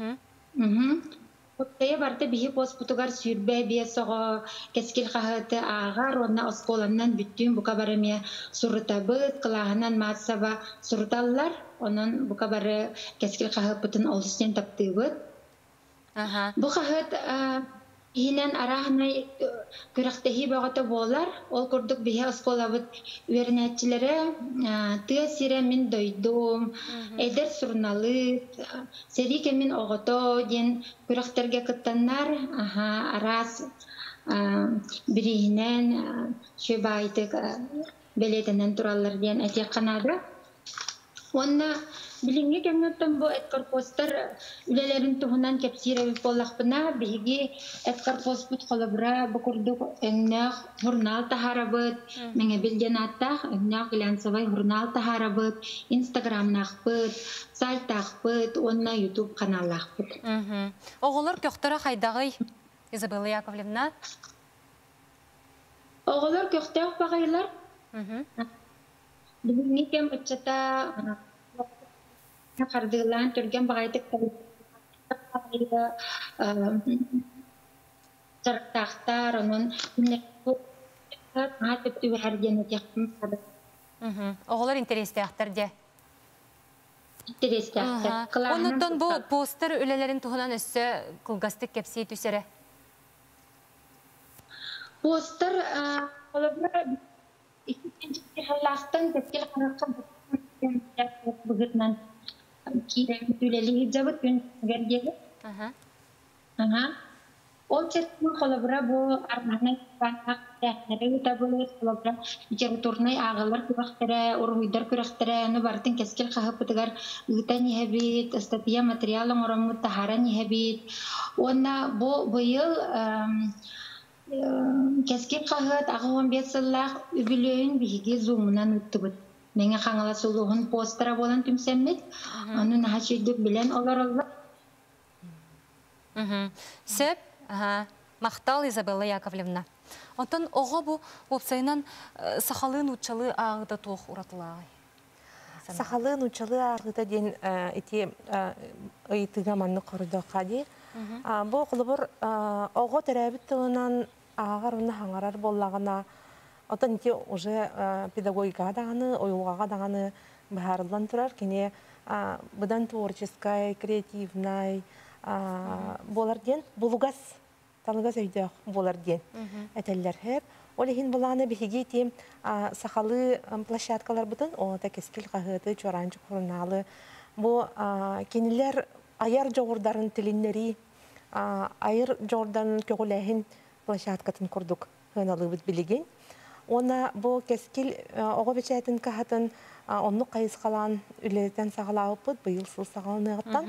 Kutaya barta bihi pos putugar sürbe biye soğo keskil kahata ağar onna oskolandan büttüğün bu kabaramiya surutabıt kılahanan matsaba surutallar onun bu kabarı keskil kahatın oluşten taptığıbıt. Bu kahat hinen arahına kürektehi bağıta boğlar ol kurduk bihi oskolabıt üerinetçilere tığ sire min doydum eder surnalı seri kemin oğuto den kürekterge kıttanlar aras birihinen şöbaytık beledenen turallar den ete kanada Onna bilingi kemnotan bu etkar poster ülelerin tuhunan kepsire bollakpına bihigi etkar postput kolabra bukurduk ennek hurnal taharabıt menge bilgen attaq ennek glansavay hurnal taharabıt Instagram naqpıt sayt taqpıt onna YouTube kanal naqpıt. Oğullar köktara haydagı Izabella Yakovlevna? Oğullar köktara bağaylar? Bilingi kem açata Kardılan Türkiye bağaydık Sarıktaktar onun Hatip tübü her genet yakın Oğullar intereste aktar diye. İntereste aktar. Ondan bu poster ülelerin tuhunan üstü kılgastık kepsiyi tüsere. Poster kolabra ikinci bir halaktan tepkili kanaktan bugünden kira tüleli jabat gün gergeli. O çetme kolabra bu armağan kanak tehleri tabu kolabra bicara turnay ağalar kuraktere uruydar kuraktere ne bartin keskil kahap tegar utani habit estatiya material orang taharani habit ona bu yıl keskil kahat ağawan biasalah übülüğün bihigi zumunan utubut Menga kangala suluhun postera bolan tüm semmet. Onu nahaşiduk bilen olar. Sep, Maqtal Izabella Yakovlevna. Ondan oğa bu opsayынан сахалын учалы ağıda toq uratılay. Сахалын учалы ağıda den ити ыйтыга манны кордоqa di. Bu qılыбır oğa terabit tığınan ağar onu hangarar bollağına Otan ити уже педагогика даганы, оюлга даганы баһарлан турар, кине быдан творческая, креативная болар ден, булугас, талгас өйдө болар ден. Этеллер хеп. Олехин буланы бихиги тем сахалы площадкалар бутын, о та кескил кагыты, чоранчы журналы. Бу кинилер аяр жогурдарын тилиннери, айыр жогурдан көгөлехин площадкатын курдук. Хыналыбыт билеген. Ona bu keskil oğa beçetin kahatan onu qayız qalan ületen sağlağıpıd bu yıl sıl sağlanığıttan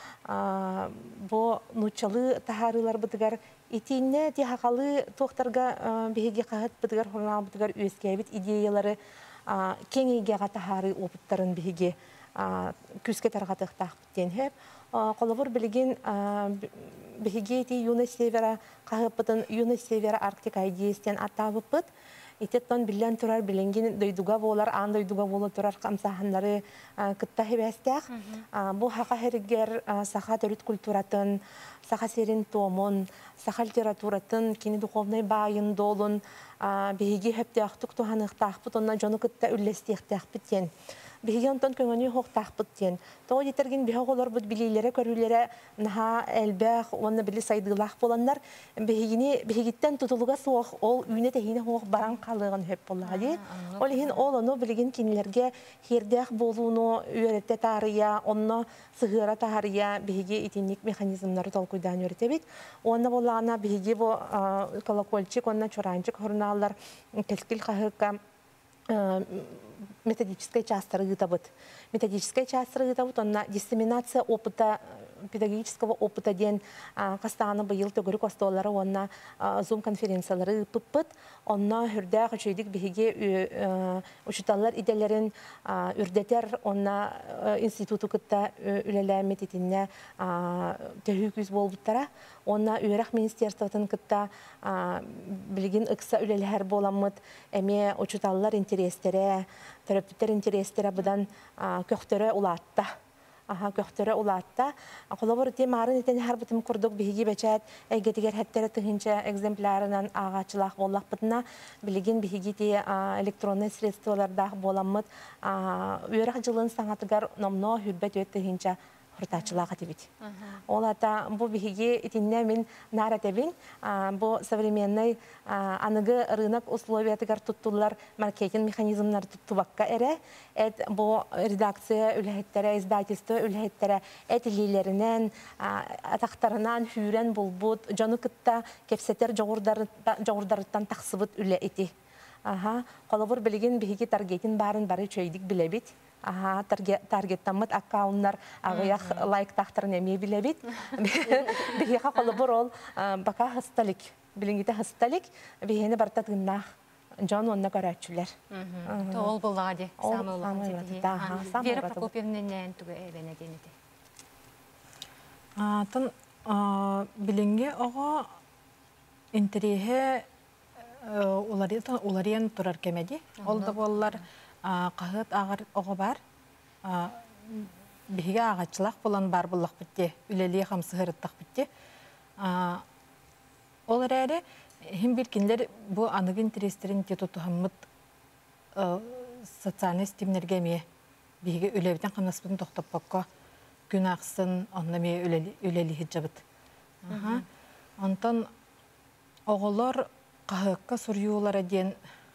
bu nuçalı taharılar bıdıgar itiğine dihaqalı tohtarga behege qahat bıdıgar horna bıdıgar üyeskebit ideyaları kengege taharı opıtların behege küske tarqatıq den hep qolabur bilgin behege ti Yunus Severa qahıpıdın Yunus Severa Arktik ideyasından atabıpıd İtetton bilen turar bilengin doyduga bolar an doyduga bolar turar kamsahanları kıtta hebestaq bu haqa herger saha törüt kulturatın saha serin tomon saha literaturatın kini duhovnay bayın dolun behigi hep taqtuk tohanıqtaq butonna jonu kıtta üllestiqtaq biten биһиги онтон көңөнү хоқтақпыт тен. Тоғы етерген биһи олар бұд билейлері көрілері наха әлбәқ, оны білі сайдылақ боландар. Биһигиттен тұтылыға соқ, ол үйіне тәхіне хоқ баран қалығын хөп болаға де. Ол ехін ол оны білген кенілерге хердәқ болуыны үйеретті тарыя, оны сығыра тарыя, биһиги итинник механизмлары толкуйдан үйретебет. Оны болағына биһиги бұл колокольчик, оны чоранчик хорналар кәскіл қағыққа методическая часть рыгытабыт. Методическая часть рыгытабыт, он диссеминация опыта, педагогического опыта ден кастаны быйыл төгөрү костолары, онна зум-конференциялары пыппыт, онна хүрдә көчөйдік биһиге учиталар иделерин үрдетер, онна институту кытта үлеләмет итинне төһүкүз болбуттара, онна үйрәк министерствотын кытта билген ыкса үлеләр боламыт, эме учиталар интерестере, терапевттер интерестере бұдан көқтөрі улатта. Көқтөрі улатта. Қолабыр тем арын етен әр бұтым құрдық бігі бәчәт, әйгетігер әттері түхінші экземплярынан ағачылақ болақ бұтына білген бігі де электронный средстволардағы боламыд. Үйрәк жылын саңатығар номно хүрбәт өт түхінші хұртачылаға дебет. Ол ата бұл бігі етінне мен нар әтебін, бұл современный анығы рынок условиятығар тұттылар маркетинг механизмнар тұттубаққа әрі, әт бұл редакция үләйттері, издательство үләйттері әтілейлерінен, атақтарынан хүрен бұл бұд, жоны күтті кепсетер жоғырдарыттан тақсыбыт үлә еті. Қолабыр білген бігі таргетин барын бары чөйдік білебет. Таргеттамыт аккаунттар ағыяқ лайк тақтырын әме білебет. Бігеға қолыбыр ол бақа хысталик, білінгеті хысталик, бігені бартат ғыннақ жон онына көрәтшілер. Ол бұлады, самы ұлаға. Вера Прокопьевнен нән түгі әбәне денеті? Тын білінге оға интереге оларен тұрар кәмәді. Ол да болар қағыт ағыр оғы бар, бігі ағатшылақ болан бар болақ бітте, үлелі қамсы ғырыттақ бітте. Олар әрі, хем біркенлер бұл анығы интерестерін те тұтығымыд социальный стимнерге ме бігі үлеліктен қамнаспыдың тоқтап баққа күн ақсын, онына ме үлелі хиджабыд. Онтан оғылар қағыққа сұрйуылар әден,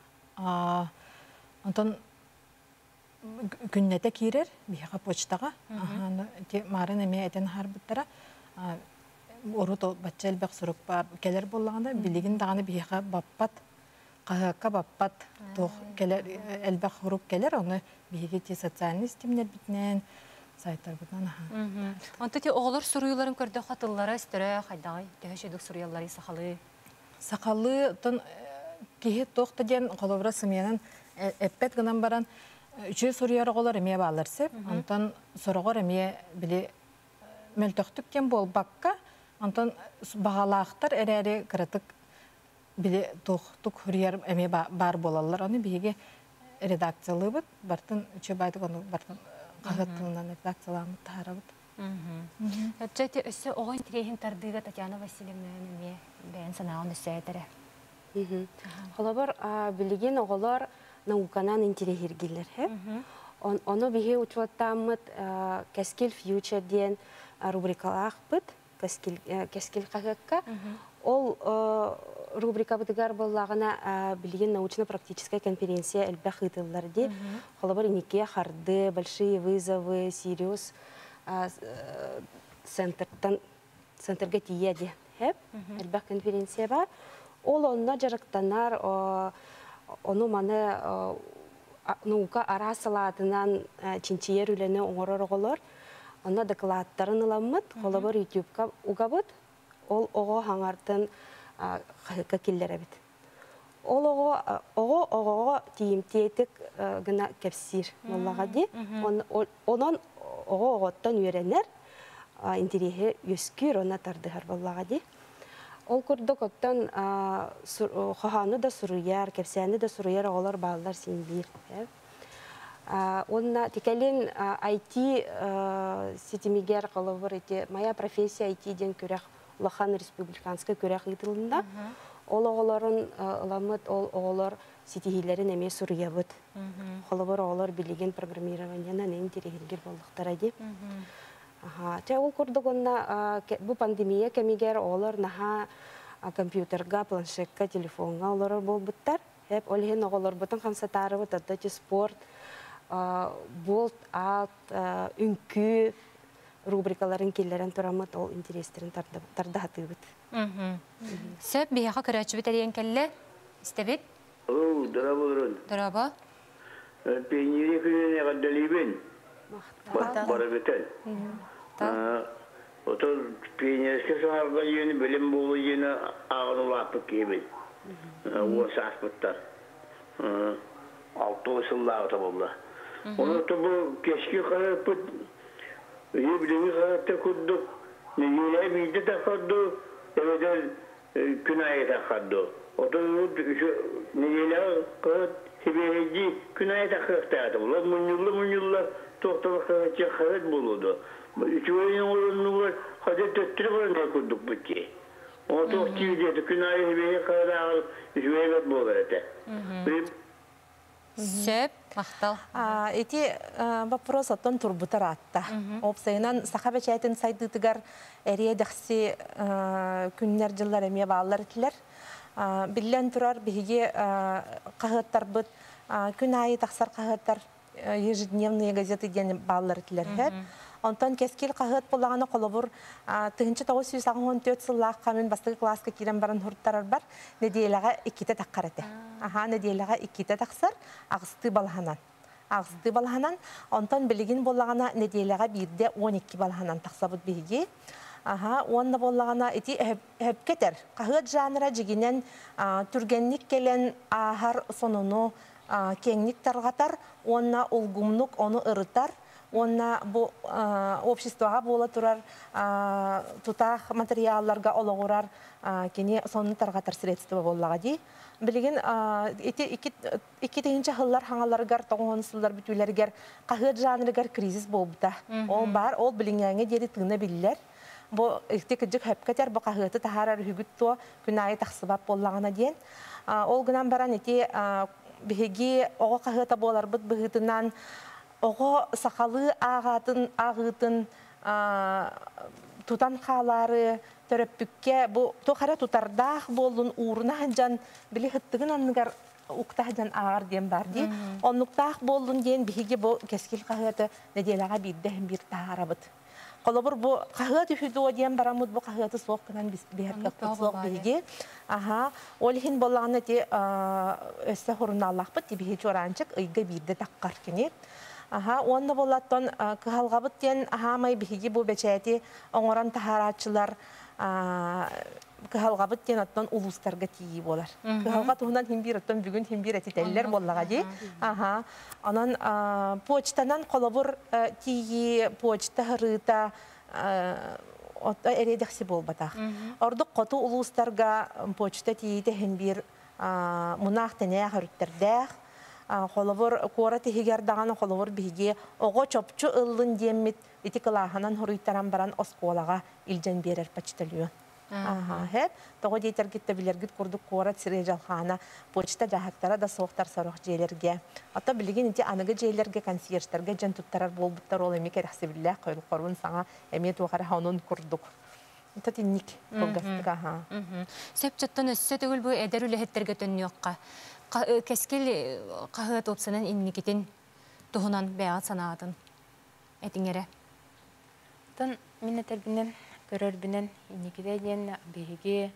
онтан күннете кирер, бияға почтаға, марын әме әтен харбыттара, орут батча әлбәқ сұрып бар келер болағанда, білеген дағаны бияға баппат, қағыққа баппат, әлбәқ ғұрып келер, оны бияге те социальный стимнер бітінен, сайттар бұтынан. Онты те оғылыр сұруйларын көрді қатылылары істірі, қайдағай, тәхешедік сұруялары сақалы? Сақалы, кейі тоқты ден қолыбыра сымиянын әппет ғынан баран, үші сұрыяры қолар әме бағаларсып, онтан сұрығыр әме біле мөлтөқтіктен бол баққа, онтан бағалақтар әрі қыратық біле тоқтық хүрияр әме бар болалар. Оны бейге редакциялы бұд, бартын үші байдық оны бартын қағыттылынан редакциялағымыз тағара бұд. Өтчәті өсі оғын тірейін тардыға Татьяна Васильевна әме бәйін санағын өсі әтірі. Қолабыр білеген оғылар науканан интерехиргилер. Оны біге учуаттамыд кәскел фьючер ден рубрикалақ бұд, кәскел қағыққа. Ол рубрика бұдығар болағына білген научно-практическая конференция әлбәқ ғытылар де. Қолабыр неке қарды, большие вызовы, Сириус центрге тие де. Әлбәқ конференция бар. Ол онына жарықтанар, оны маны наука арасыладынан чинчиер үлені оңырыр оғылыр. Оны докладтарын ыламыд, қолабыр YouTube-ка уғабыд, ол оғы хаңартын қағыққа келдер әбіт. Ол оғы тиімтетік ғына кәпсір болаға де. Онын оғы оғыттан үйренер, интерехе өскір, оны тардығар болаға де. Ол күрдік оттан қағаны да сұруяр, кәпсәні да сұруяр оғылар бағылар сен бір. Онна текелен IT сетімегер қалыбыр еті, моя профессия IT ден көрек Лохан республиканская көрек етілінде. Ол оғыларын ыламыт, ол оғылар сетихилерін әме сұрыябыт. Холобор оғылар білеген программированияна нен терегілгер болдықтара деп. Те ол күрдік онна бұл пандемия кәмегер оғылар наға компьютерға, планшетка, телефонға олар болбыттар. Хеп олген оғылар бұтын қамсатары бұт, аддачы спорт, болт, ат, үнкі, рубрикаларын келлерін тұрамыт, ол интерестерін тардағаты бұт. Сөп бияға көрәтші біт әрен кәлі? Істебет? О, дара болырын. Дыраба? Пейнере күніне қаддалейбен. Бара бітен. Отыр пейнереске соңарған ені білім болу ені ағын ұлапы кейбен. Осы аспыттар. 6 ысыллағы табылды. Оны бұл кешкі қарап бұд, ебіліңі қарапта күрдік. Негелер бейді тақырды, әбеден күн айы тақырды. Отыр негелер қарап себейді күн айы тақырықтағы. Олар мұнюлы тоқталы қаратшы қарат болуды. Üçüveyin olanlar hadi töttürü var kurduk bütçe. O tohtiği dedi günahı hebeyi kadar üçüveyi bollar ete. Сөп, мақтал. Эти вопрос оттон турбутар атта. Опсайынан саха бечайтын сайдытыгар әрие дәхси күннер жыллар әме баллар етілер. Биллен турар биге қағыттар бұд, күн айы тақсар қағыттар ежедневные газеты ден баллар етілер. Онтан кескел қағыт болағаны қолыбыр 1994 сыллақ қамын бастығы класска керен барын хұрттарар бар, неделяға 2 таққар әті. Неделяға 2 тақсар ағысты балғанан. Ағысты балғанан, онтан білігін болағана неделяға 1-де 12 балғанан тақсабыд бейге. Онна болағана еті әпкетер. Қағыт жаныра жігінен түргенлік келен ағар сонуну кеңлік тарғатар, онна ұлғымлық оны ұрытар, онна бұл обществоға бола тұрар тұтақ материалларға олығырар кене соны тарғатар средства болаға дей. Білген, екі тегінші ғыллар хаңаларғар, тоғын сылдар бүтілергер, қағыт жанрығар кризис болбыта. Ол бар, ол білінгенге деді тыңна білілер. Бұл үкте күджік хөпкетер, бұл қағыты тахарар хүгіт туа күн айы тақсыбап болағына дейін. Ол күнан баран ете бігі оғы қағыта болар бұд бұғытынан оғы сақалы ағытын тұтан қалары төрөппүкке тоқара тұтардақ болын уырына жан білі хыттығын анығар ұқтақ жан ағар ден бар дей. Онлықтақ болын ден бігі бұл кескел қағыты неделаға бидден бір тағарабыд. Қолыбыр бұл қағыты хүді оден барамыд бұл қағыты соққынан бәркіқті соқ бігі. Ол хин болағына де өсі құрын Аллах бұд, бігі жоранчық ұйға бірді таққар кене. Онда болаттан кығалғабыт ден май бігі бұл бәчәйті оңыран тахаратшылар кығалғабыт ден аттан ұлыстарға тейі болар. Кығалға тұғынан химбир аттан бүгін химбир әтетелілер болаға де. Онан почтанан қолабыр тейі почта ғырыта әредіқсі болбатақ. Ордық қоту ұлыстарға почта тейі химбир мұнақ тәне ғырыттердәқ. Қолыбыр қора тегер дағаны қолыбыр біге оғы чопчу ұлын деммет етікілағынан ғұрыйтаран баран осқолаға илжен берер почталуын. Тоғы дейтер кетті білергіт күрдік қора тсірге жалғана почта жағақтара да соқтар сарық жейлерге. Ата білген еті анығы жейлерге консьержтерге жан тұттарар болбыттар ол емек әріқсі білі қойыл қорын саңа әмет оғары хауынын күрдік. Это тенник болғастыға. Сөп жаттан өссі төгіл бұл әдер үліхеттерге төнне оққа. Кәскел қағыт опсынан инникетін тұғынан бәғат санағатын әтіңері? Тон мен әтәрбінен, көрербінен инникеден бейге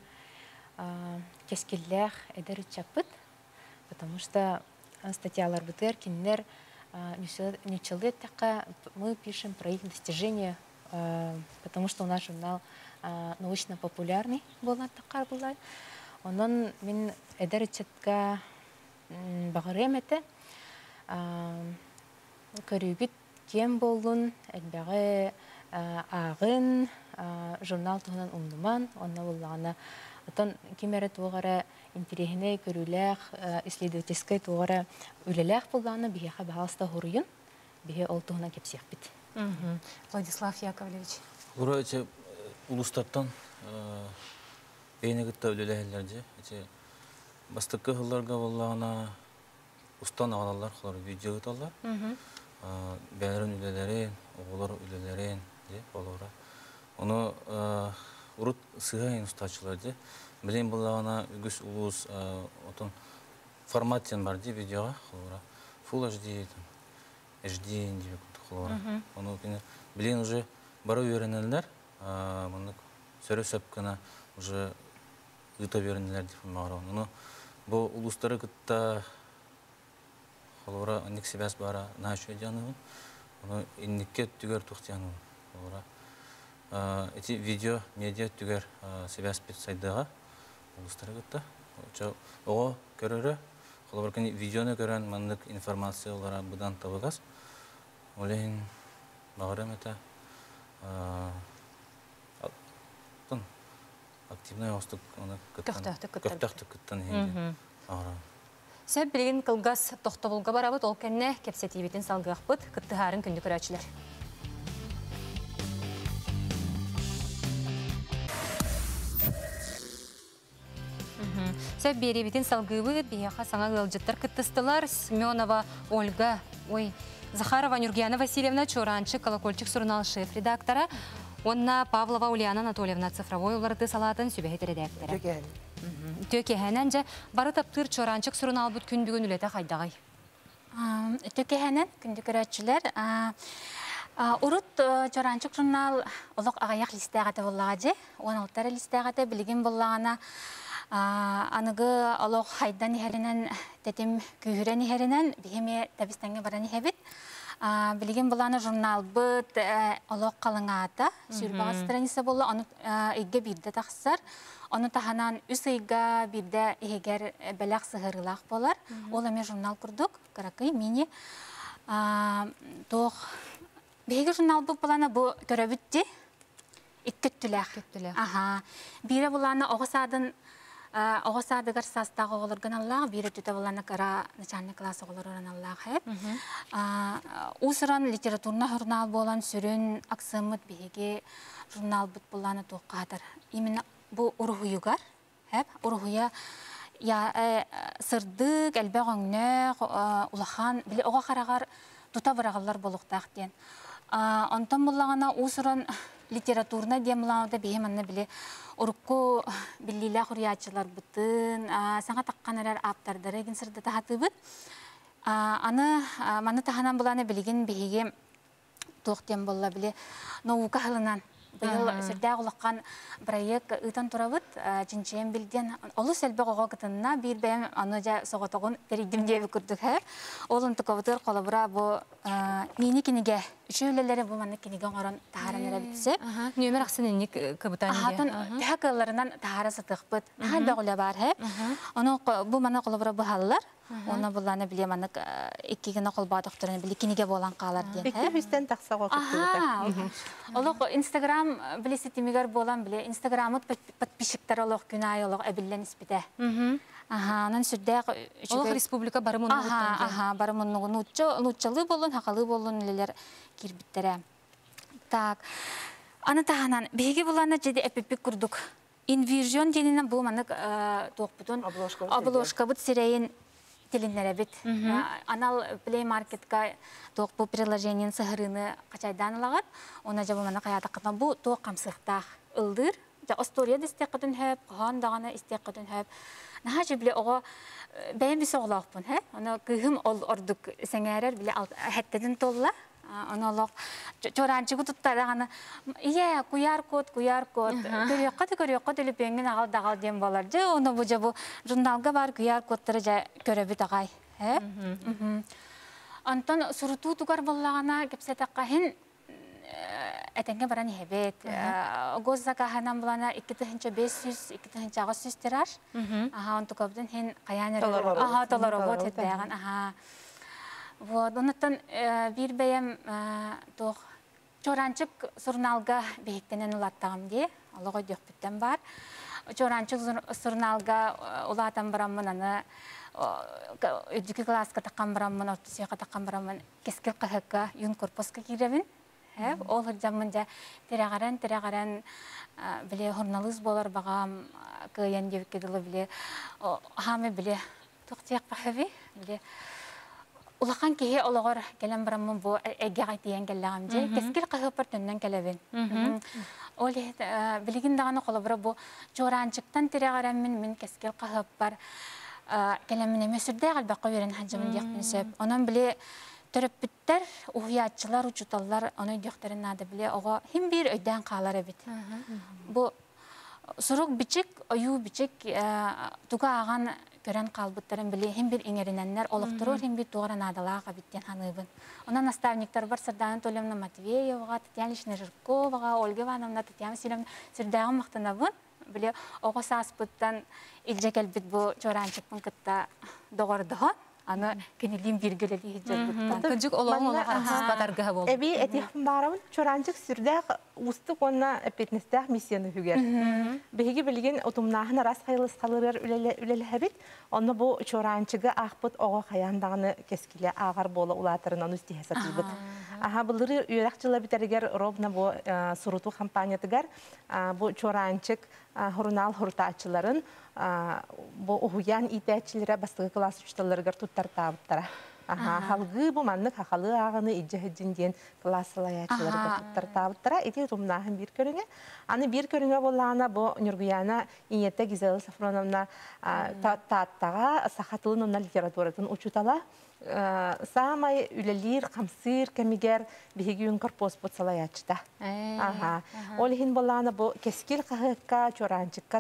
кәскелләқ әдер үтчаппыт, потому что статьялар бұтыр, кеннер нечелы таққа мы пишем про их достижения, потому что у нас журнал научно-популярный был таққар бұлай. Онан мен әдер үтчатқа бағырым әті көрігіт кем болын, әлбәғі ағын журнал тұғынан ұмдыман, онна болағына отан кемәрі туғара интерегіне көріләқ, исследовательскай туғара өлеләқ болағына бігеға бағалыста ғұрыйын, біге ол тұғынан кепсек біт. Владислав Яковлевич. Ғұрайча ұлыстаттан Бейне гытта үлеләһелләрде. Бастыкы хылларга валлана устан агалар хылар видео гыталар. Бәләрен үлеләрен, оғылар үлеләрен, де, олора. Оны урут сыгайын устачылар, де. Білен бұлағына үгіс ұлыз форматтен бар, де, видеоға, хылора. Full HD, HD, деп хылора. Оны білен уже бары үйренелер, мұны сөрі сөпкіна уже ұйта үйренелер, деп мағырау. Оны бұл ұлыстары күтті Холора анник себәс бара нашу edyanı. Onu innikke tüger tuhtyanı. Холора эти видео медиа tüger себәс бит сайдыга улустары гытта. Ого көрөрө. Холора кини видеоны көрөн мандык информациялара будан табыгас. Олен багырым эта активный остук оны көттөктөк кыттан хенде. Сөп білген қылғас тоқтабылға барабыт, ол кәнне кепсетейбетін салғақ бұд, күттіғарын күнді көрәчілер. Сөп беребетін салғы бұд, бияқа саңа ғылжыттар күттістілар, Семенова Ольга, Захарова Нюргияна Васильевна, Чоранчы, Колокольчик Сурнал шеф редактора, онна Павлова Ульяна Анатольевна цифровой оларды салатын сөбәйті редакторы. Төкехәнән жа бары таптыр Чоранчык сурын албыт күн бүгін үлеті қайдағай? Төкехәнән күнді көрәтшілер. Урут Чоранчык журнал олық ағаяқ листәғаты боллағады. 16-тары листәғаты білген боллағана анығы олық хайдан ехерінен, тәтім күйірен ехерінен, бігеме тәбістәңге баран ехебет. Білген боллағана журнал бұд олық қалыңағата, сүрбаға страница болла, оны үйге бірді тақсыр. Оны таханан үс ыйга бирде егер бәләк сығырылақ болар. Ол әме журнал күрдік, қарақый, мені. Бейгі журнал бұл болана бұл көрәбітті, иккет түләқ. Бире болана оғысадығыр састағы олырған Аллах, бире түті болана қара начальный класс олырған Аллах әп. Усыран литературна журнал болан сүрін ақсымыт бейге журнал бұт болана тоққадыр. Именно bu uruhuyugar, hep uruhuya ya sırdık, elbaq öngnek, ulahan, bile oğa qaragar tuta barağallar boluqtaq diyen. Ondan bullağına usuran literaturna diyen bullağında beyem anna bile urukku billila xuriyatçılar bıtın, sana taqqan erer aptardara egin sırda tahatı bıt. Manı tahanan bullağına bilgin beyge toq diyen bulla bile nauka hılınan. Бұл сүрдәғ ұлыққан проект ұйтан тұрабыт, жинчейін білден. Олы сәлбәқ оға күтінна бір бәйім аны жа соғатығын дәрейдім дейбі күрдік. Олын тұқабытыр қолабыра бұл мені кенеге, үші өлелері бұл маны кенеге ғаран тағаран әрі бітсі. Нөмір ақсын әнік көбітан еге? Тәқ қыларынан тағара сатық бұд. Әл бәқ өлі бар. Бұл маны қолабыра бұл халылар. Оны бұланы біле маны еккегіні қолбадық тұрын біле кенеге болан қалар ден. Бекке хүстен тақсаға күттірді. Олық Инстаграм біле сетімегер болан біле. Инстаграмыт подписчиктар олық күн ай олық әбіллен іспіде. Анан сүрдәқ... Олық республика барымын ұғыттан. Барымын ұғын. Нұтчалы болын, хақалы болын үлелер кербіттері. Так. Аны тағанан, бейге боланы жеді әпеппек күрдік. Инвижион денінен бұл маны тоқпытын. Обложка бұд сирейін телиннере бит. Анал Play Market'ка тоқ бұл приложениен сығырыны қачайдан алағат. Она жабы мана қаята қытан бұл тоқ қамсықтақ ұлдыр. Остория да істек қытын хөп, қоған дағаны істек қытын хөп. Наға жебле оға бәйін бісі оғылақпын. Оны күхім ол ордық сәңәрер біле әттедін толла. Оны олық чоранчығы тұттарағаны ие, куяр код, көріққат өліп өңген ағал-дағал дем болар. Оны бұл жабы журналға бар куяр кодтары көрөбі тағай. Антон сұрыту тұғар болағана кепсетаққа хен әтенге баран ебет. Гозда қағанан болана 2,500, 2,600 тираж. Он тұқабдың хен қаянер толоробот етбәған. Вот, оннан bir бәйім Чоранчык журналга бейіктенен улаттағым де, алығы дөк бүттен бар. Чоранчык журналга улатан барамын, аны өдікі класска таққан барамын, ортысыяқа таққан барамын, кескіл қағыққа юн корпуска керебін. Ол хыржаммын тирағаран біле журналист болар бағам кыян дебеккеділі біле хамы біле тоқтияқ бақаби біле улақан кеге олығыр келен барамын бұл әге қайтиян келлағам же кескел қағыпыр түннен келебін. Ол білігін дағаны қолыбыры бұл жоранчықтан тирағаран мен кескел қағыпыр келемін әме сүрді қалбаққа өрен ханжымын дейіқпін сөп. Онан біле төрөппүттер, уһуяччылар, учуталлар, оны дөхтерин нады біле, оға хим бир өйден қалар әбет. Бұл сұруқ бичік, ойу бичік, туға аған көрен қалбыттарын біле, хим бир иңеріненнер, олықтырыр, хим бир туғара надалаға біттен ханыбын. Онан наставниктар бар, Сырдағын Толемна Матвееваға, Татьяна Шнежирковаға, Ольга Ивановна, Татьяна Силевна, Сырдағын мақтанабын, біле, оға сааспыттан илжекел бит бұл жоранчықпын кітта доғырдығы. Аны кенелим биргелели жабыттан. Күнжүк олоң батарга бол. Эби этихм барамын чоранчык сүрдәк устук онна эпетнестәк миссияны хүгәр. Беги билген утумнахны рас хайлыс калырыр үлеле хабит. Онны бу чоранчыгы ахпыт ого хаяндагыны кескиле агар болы улатырынан үсти хасатыбыт. Аха булыры үйрәкчылы битәргәр ровна бу суруту компаниятыгар бу чоранчык журнал хуртачыларын бу уян итәчләре бастыгы класс учталарга туттар табыттара. Халгы бу манны хакалы агыны иҗһәҗиндән класслаячыларга туттар табыттара. Эти тумнахын бир көреңе. Аны бир көреңе буллана бу Нургуяна Инетте Гизел Сафроновна таттага сахатлынна литературатын учутала. Самай үлелир, қамсыр, кәмігер бігігін корпус бұтсалаячта. Ол хин боланы бұл кескел қағыққа, чоранчыққа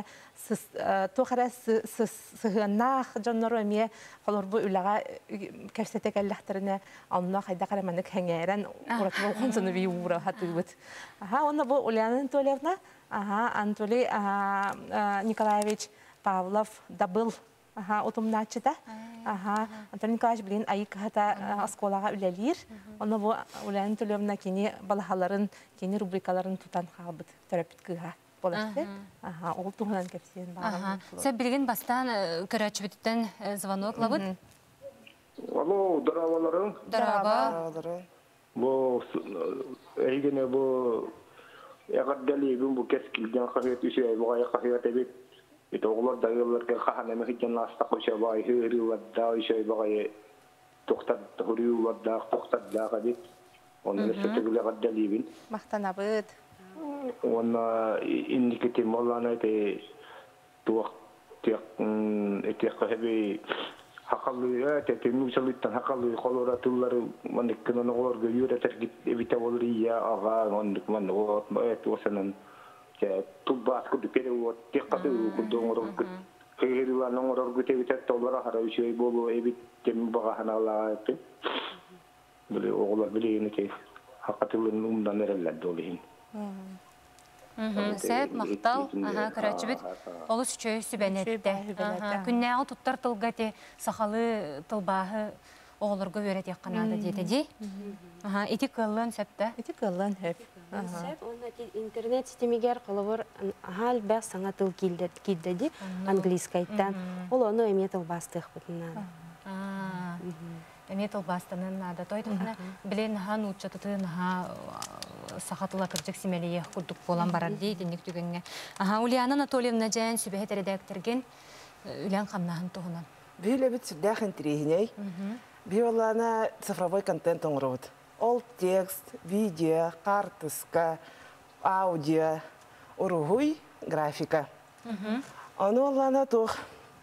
тоқара сығынақ жонлары өме қолыр бұл үліға кәпсетек әліқтіріне анына қайда қараманы кәңерен ұратып олған соны бей ұра хатығыт. Оны бұл Ульяна Анатольевна, Анатолий Николаевич Павлов дабыл утумначыда. Антон Николаевич билин айык хата осколага үлелир. Оны бу Ульяна Анатольевна кини балахаларын, кини рубрикаларын тутан халбыт төрөпүт кыга боласты. Ол тугунан кепсен бар. Сен билген бастан көрөчүбүттен звонок лабыт. Алло, дарабаларың. Дараба. Бу эйгене бу ягаддалигин бу кескилген хагет үсөй буга якахыят эбит. Itu oğlar dağılır ki kahane mehken lasta koşa bay hırı vadda şey bagay toxtat hırı vadda toxtat dağa dit onu nesete bile gaddalibin Mahtanabıt ona indikati mollana te tuaq tiaq etiq hebi haqallı te temuşalittan haqallı qoloratullar manikkan oğlar göyüre tergit evita olriya ağa ondik man o etwasanan Tubbas kudu peru tiqatu kudu ngorog hiriwa ngorog gute bitat tolara hara şey bolu ebit tem baga hanala te bile oğla bile ne ki hakatılın umdan nerelerde olihin Сәп мақтал, көрәчібіт, олы сүчөй сүбәнетті. Күннәғы тұттар тылғаты сақалы тылбағы оғылырғы өрет яққанады деді де. Эти кылын сәпті? Эти кылын хөп. Сәп, оны интернет системегер қылыбыр хал бәқ саңа тыл келдеді английскайттан. Ол оны әме тыл бастық бұтынады. Әме тыл бастының нады. Тойдықына білен хан ұтчатыты сақатыла кіржік семелейе құддық болан барар дейді нүктігінге. Ульяна Анатольевна жән сүбәхет әредәктерген үлән қамнағын тұғынан. Бейлі біт сүрдәқін тірейіней. Бейлана цифровой контент оңырауыд. Ол текст, видео, картыска, аудио, уругуй, графика. Оны олана тұқ.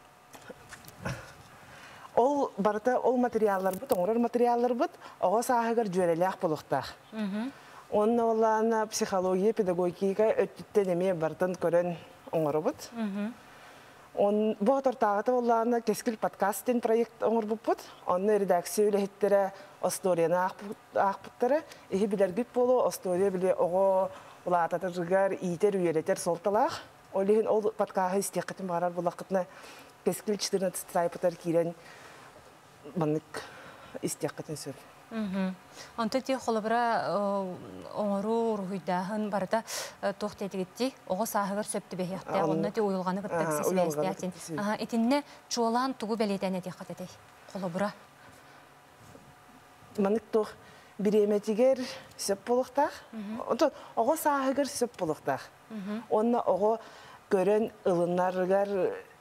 Ол барыта ол материаллар бұд, оңырар материаллар бұд, оға сағығыр жөрелек болуқтақ. Оны олана психология, педагогика өттіттен еме бартын көрін оңыры бұд. Бұл ортағыты олана кескіл подкастын проект оңыр бұд. Оны редакция үліхеттері осторияны ақпыттары. Ехі білергіп болу, остория біле оғы ұлататырғар, иетер, үйелетер солталақ. Олеген ол подкаға істеқетін бағарар бұлақытына кескіл 14 сайпытар кейрен бұнық істеқетін сөп. Онты те қолыбыра оңыру ұрғыдағын барда тоқты етігетті, оғы сағығыр сөпті бәйіқті, онына те ойылғаны күттік сесілі әстіғетін. Етінне чуалан тұғы бәлейден әдеқат әдей қолыбыра? Манық тұқ биреметигер сөп болуқтақ. Оғы сағығыр сөп болуқтақ. Онна оғы көрен ылынарығар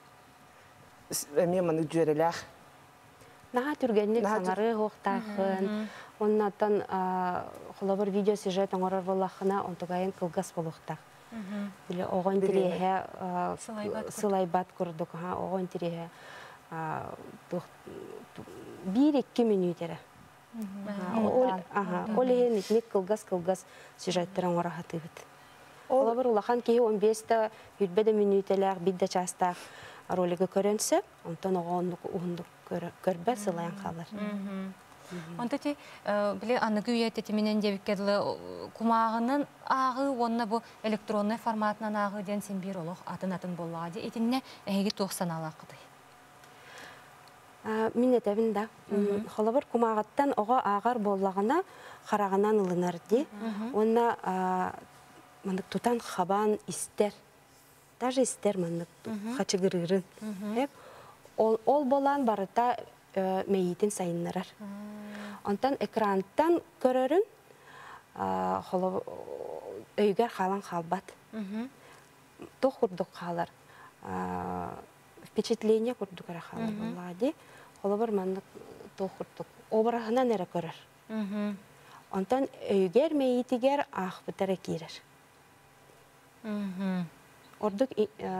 әме маны жөреләқ. Наға түргенлік саңары оқтағын. Оннаттан қолабыр видео сюжет оңырар болақына онтығайын кылғас болуқтақ. Оғын тірейе сылайбат көрдік. Оғын тірейе 1-2 минутері. Ол ең итмек кылғас сюжеттері оңыра хатығыд. Олабыр улахан кейі 15-та үтбеді минутелер бидді частақ ролигі көрінсі, онтан оғындық ұғындық көрбә сылайын қалыр. Онда те, біле анығы үйететі менен дебіккерлі кумағының ағы, онына бұл электронный форматынан ағы ден сен бір олық атын болады. Етінне әйгі 90 алақыды. Мен әтәбін да. Қолабыр кумағаттан оға ағар болағына қарағынан ылынар де. Онына тұтан қабан істер. Даже істер мәнік қачығырырын. Ол болан барыта мейітін сайынларар. Онтан экранттан көрерін өйгер қалан қалбат. Тоқ құрдық қалар. Впечатление құрдық әрі қалар болады. Қолабыр мәнік тоқ құрдық. Обырағынан әрі көрер. Онтан өйгер мейітігер ақ бұтары керер. Ордық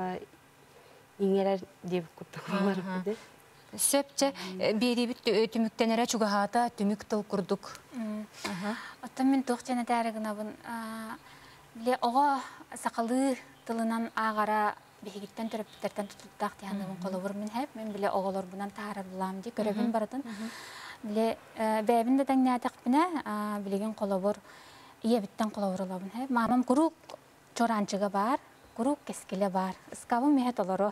иңерер деп құрдық болар бұды. Сөпче беребит түмүктенере чугахата түмүк тыл курдук. Оттан мен тоқтен әтәрігін абын. Біле оға сақалы тылынан ағара бейгіттен түріптерден тұтылдақ дейінігін қолы бұр мен әп. Мен біле оғалар бұнан тағара бұлам дей көребін баратын. Біле бәбін де дәңне әтәқ біне білеген қолы бұр ие біттен қолы бұр олабын әп. Мамам құрук чоранчыға бар, құрук кескелі бар. Искабым мехет олары.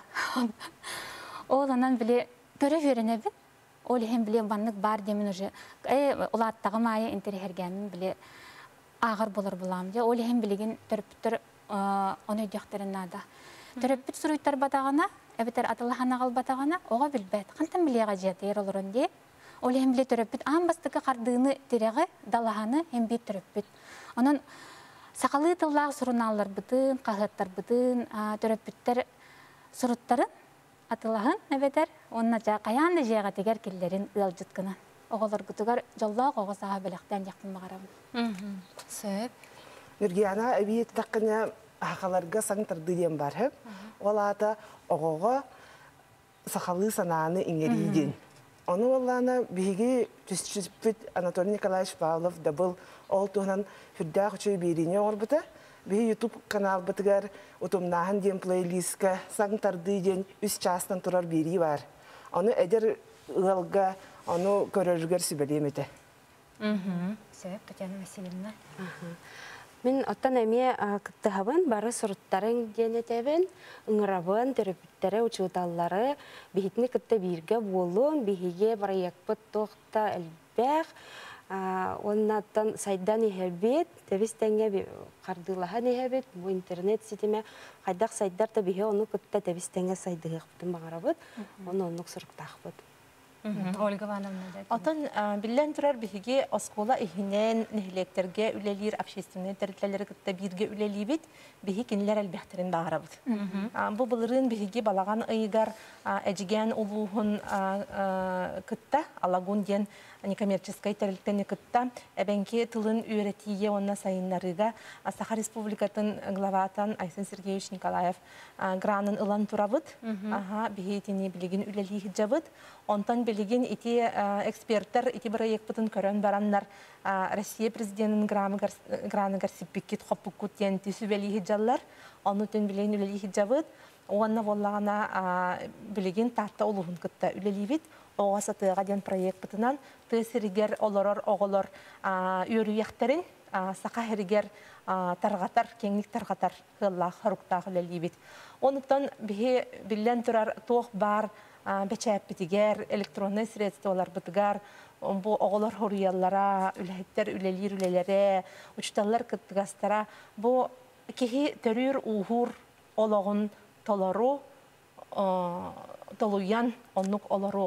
Оланан біле көрі веріне бін, ол ең біле баннық бар демін уже. Олаттағы майы интерхергенін біле ағыр болар бұлам де. Ол ең білеген түріппіттір оны өйдіқтерін нада. Түріппіт сұруйттар батағана, әбітер атылығана қал батағана, оға білбәт. Қантан білеға жеті ер олырын де. Ол ең біле түріппіт, аң бастықы қардығыны тірегі далағаны ең бейт түріппіт. Оның сақалы тыллағы сұруналар бұдын, қағыттар бұдын, түріппіттер сұруттарын атылағын әбетер, онына қаянды жеға тегер келдерін ұял жұткынан. Оғалар күтігер жоллақ оға саға бөліқтен яқпын мағарабын. Сөп? Нүргияна әбейет таққына ақаларға саңтырды дем бар. Ол ата оғаға сақалы сананы еңерейден. Оны олағына бейге түстіппіт Анатолий Николаевич Павлов дабыл ол туғынан хүрдәқ үші беріне орбыты. Бей YouTube канал бітігер ұтымнағын ден плейлистка саңтарды ден үс частан тұрар бері бар. Оны әдер ұғалға, оны көріргер сүбелеметі. Сөп, Татьяна Васильевна. Мен оттан әме күттіғабын бары сұрыттарын денетебін, ұңырабын, түріпіттері, ұчуыталары, бейітіні күтті бірге болуын, бейге бараяқпыт тоқта әлбәқ, оннаттан сайдан ехебет, тәбістенге қардылахан ехебет, бұл интернет сетеме қайдақ сайдарда бейге оны күтті тәбістенге сайдығы құптың бағарабыд, оны онық сұрықтақ бұд. Ольга Ивановна да. Отон билен турар биһиге оскола ихинен нехлектерге үлелир общественный территориялары кытта бирге үлелибит биһи кинилер албехтерин багарабыт. Бу булырын биһиге балаган ыйгар эжиген улуһун кытта алагун ден некоммерческой территорияны кытта эбенки тылын үйрәтие онна сайыннарыга Саха Республикатын главатан Айсен Сергеевич Николаев гранын ылан турабыт. Биһи тини билигин үлели хиджабыт. Онтан билигин ити эксперттер ити проект бутын көрөн бараннар Россия президентин граны гарсиппиккит хоппуккут ден тисүбели хиджаллар. Онутын билигин үлели хиджабыт. Онна боллагана билигин татта улуһун кытта үлелибит. Оға сатыға ден проект бутынан тысыригер олорор оголор үйрүяхтерин сақа херигер тарғатар, кеңлік тарғатар хыллах харуктағы үлелибит. Онуттан биһи билен турар тоқ бар бәчәппетигер, электронный средстволар бытыгар, бу оголор хоруяллара, үләһеттер үлелир үлелере, учталлар кыттыгастара, бу кихи төрүр ухур ологун толору, толуян оннук олоруғын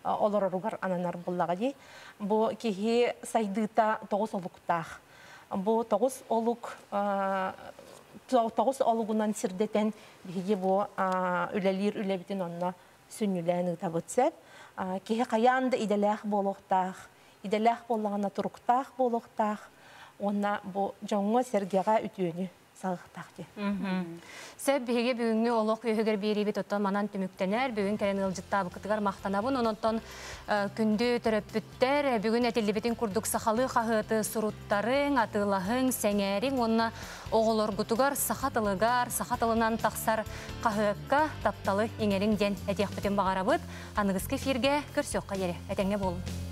олороругар ананар буллага ди. Бу кихи сайдыта 9 олуктах. Бу 9 олук тоғыз олугунан сирдетен биги бу үлелир үлебитин онна сүннүлән табытсеп кихи каянда иделях болохтах иделях боллагана туруктах болохтах онна бу жоңго сергега үтүөнү сагыктак ди. Сөп биге бүгүнгү олок үйөгөр берибит оттон манан түмүктенер бүгүн керен ылжыттабы кытыгар мактанабын онтон күндү төрөппүттер бүгүн этилибитин курдук сахалы хахыты суруттарың атылахың сеңериң онна оголоргутугар сахатылынан таксар кахыкка тапталы иңериң ден этиякпытын багарабыт аныгыскы эфирге көрсөкка ере этеңе болун.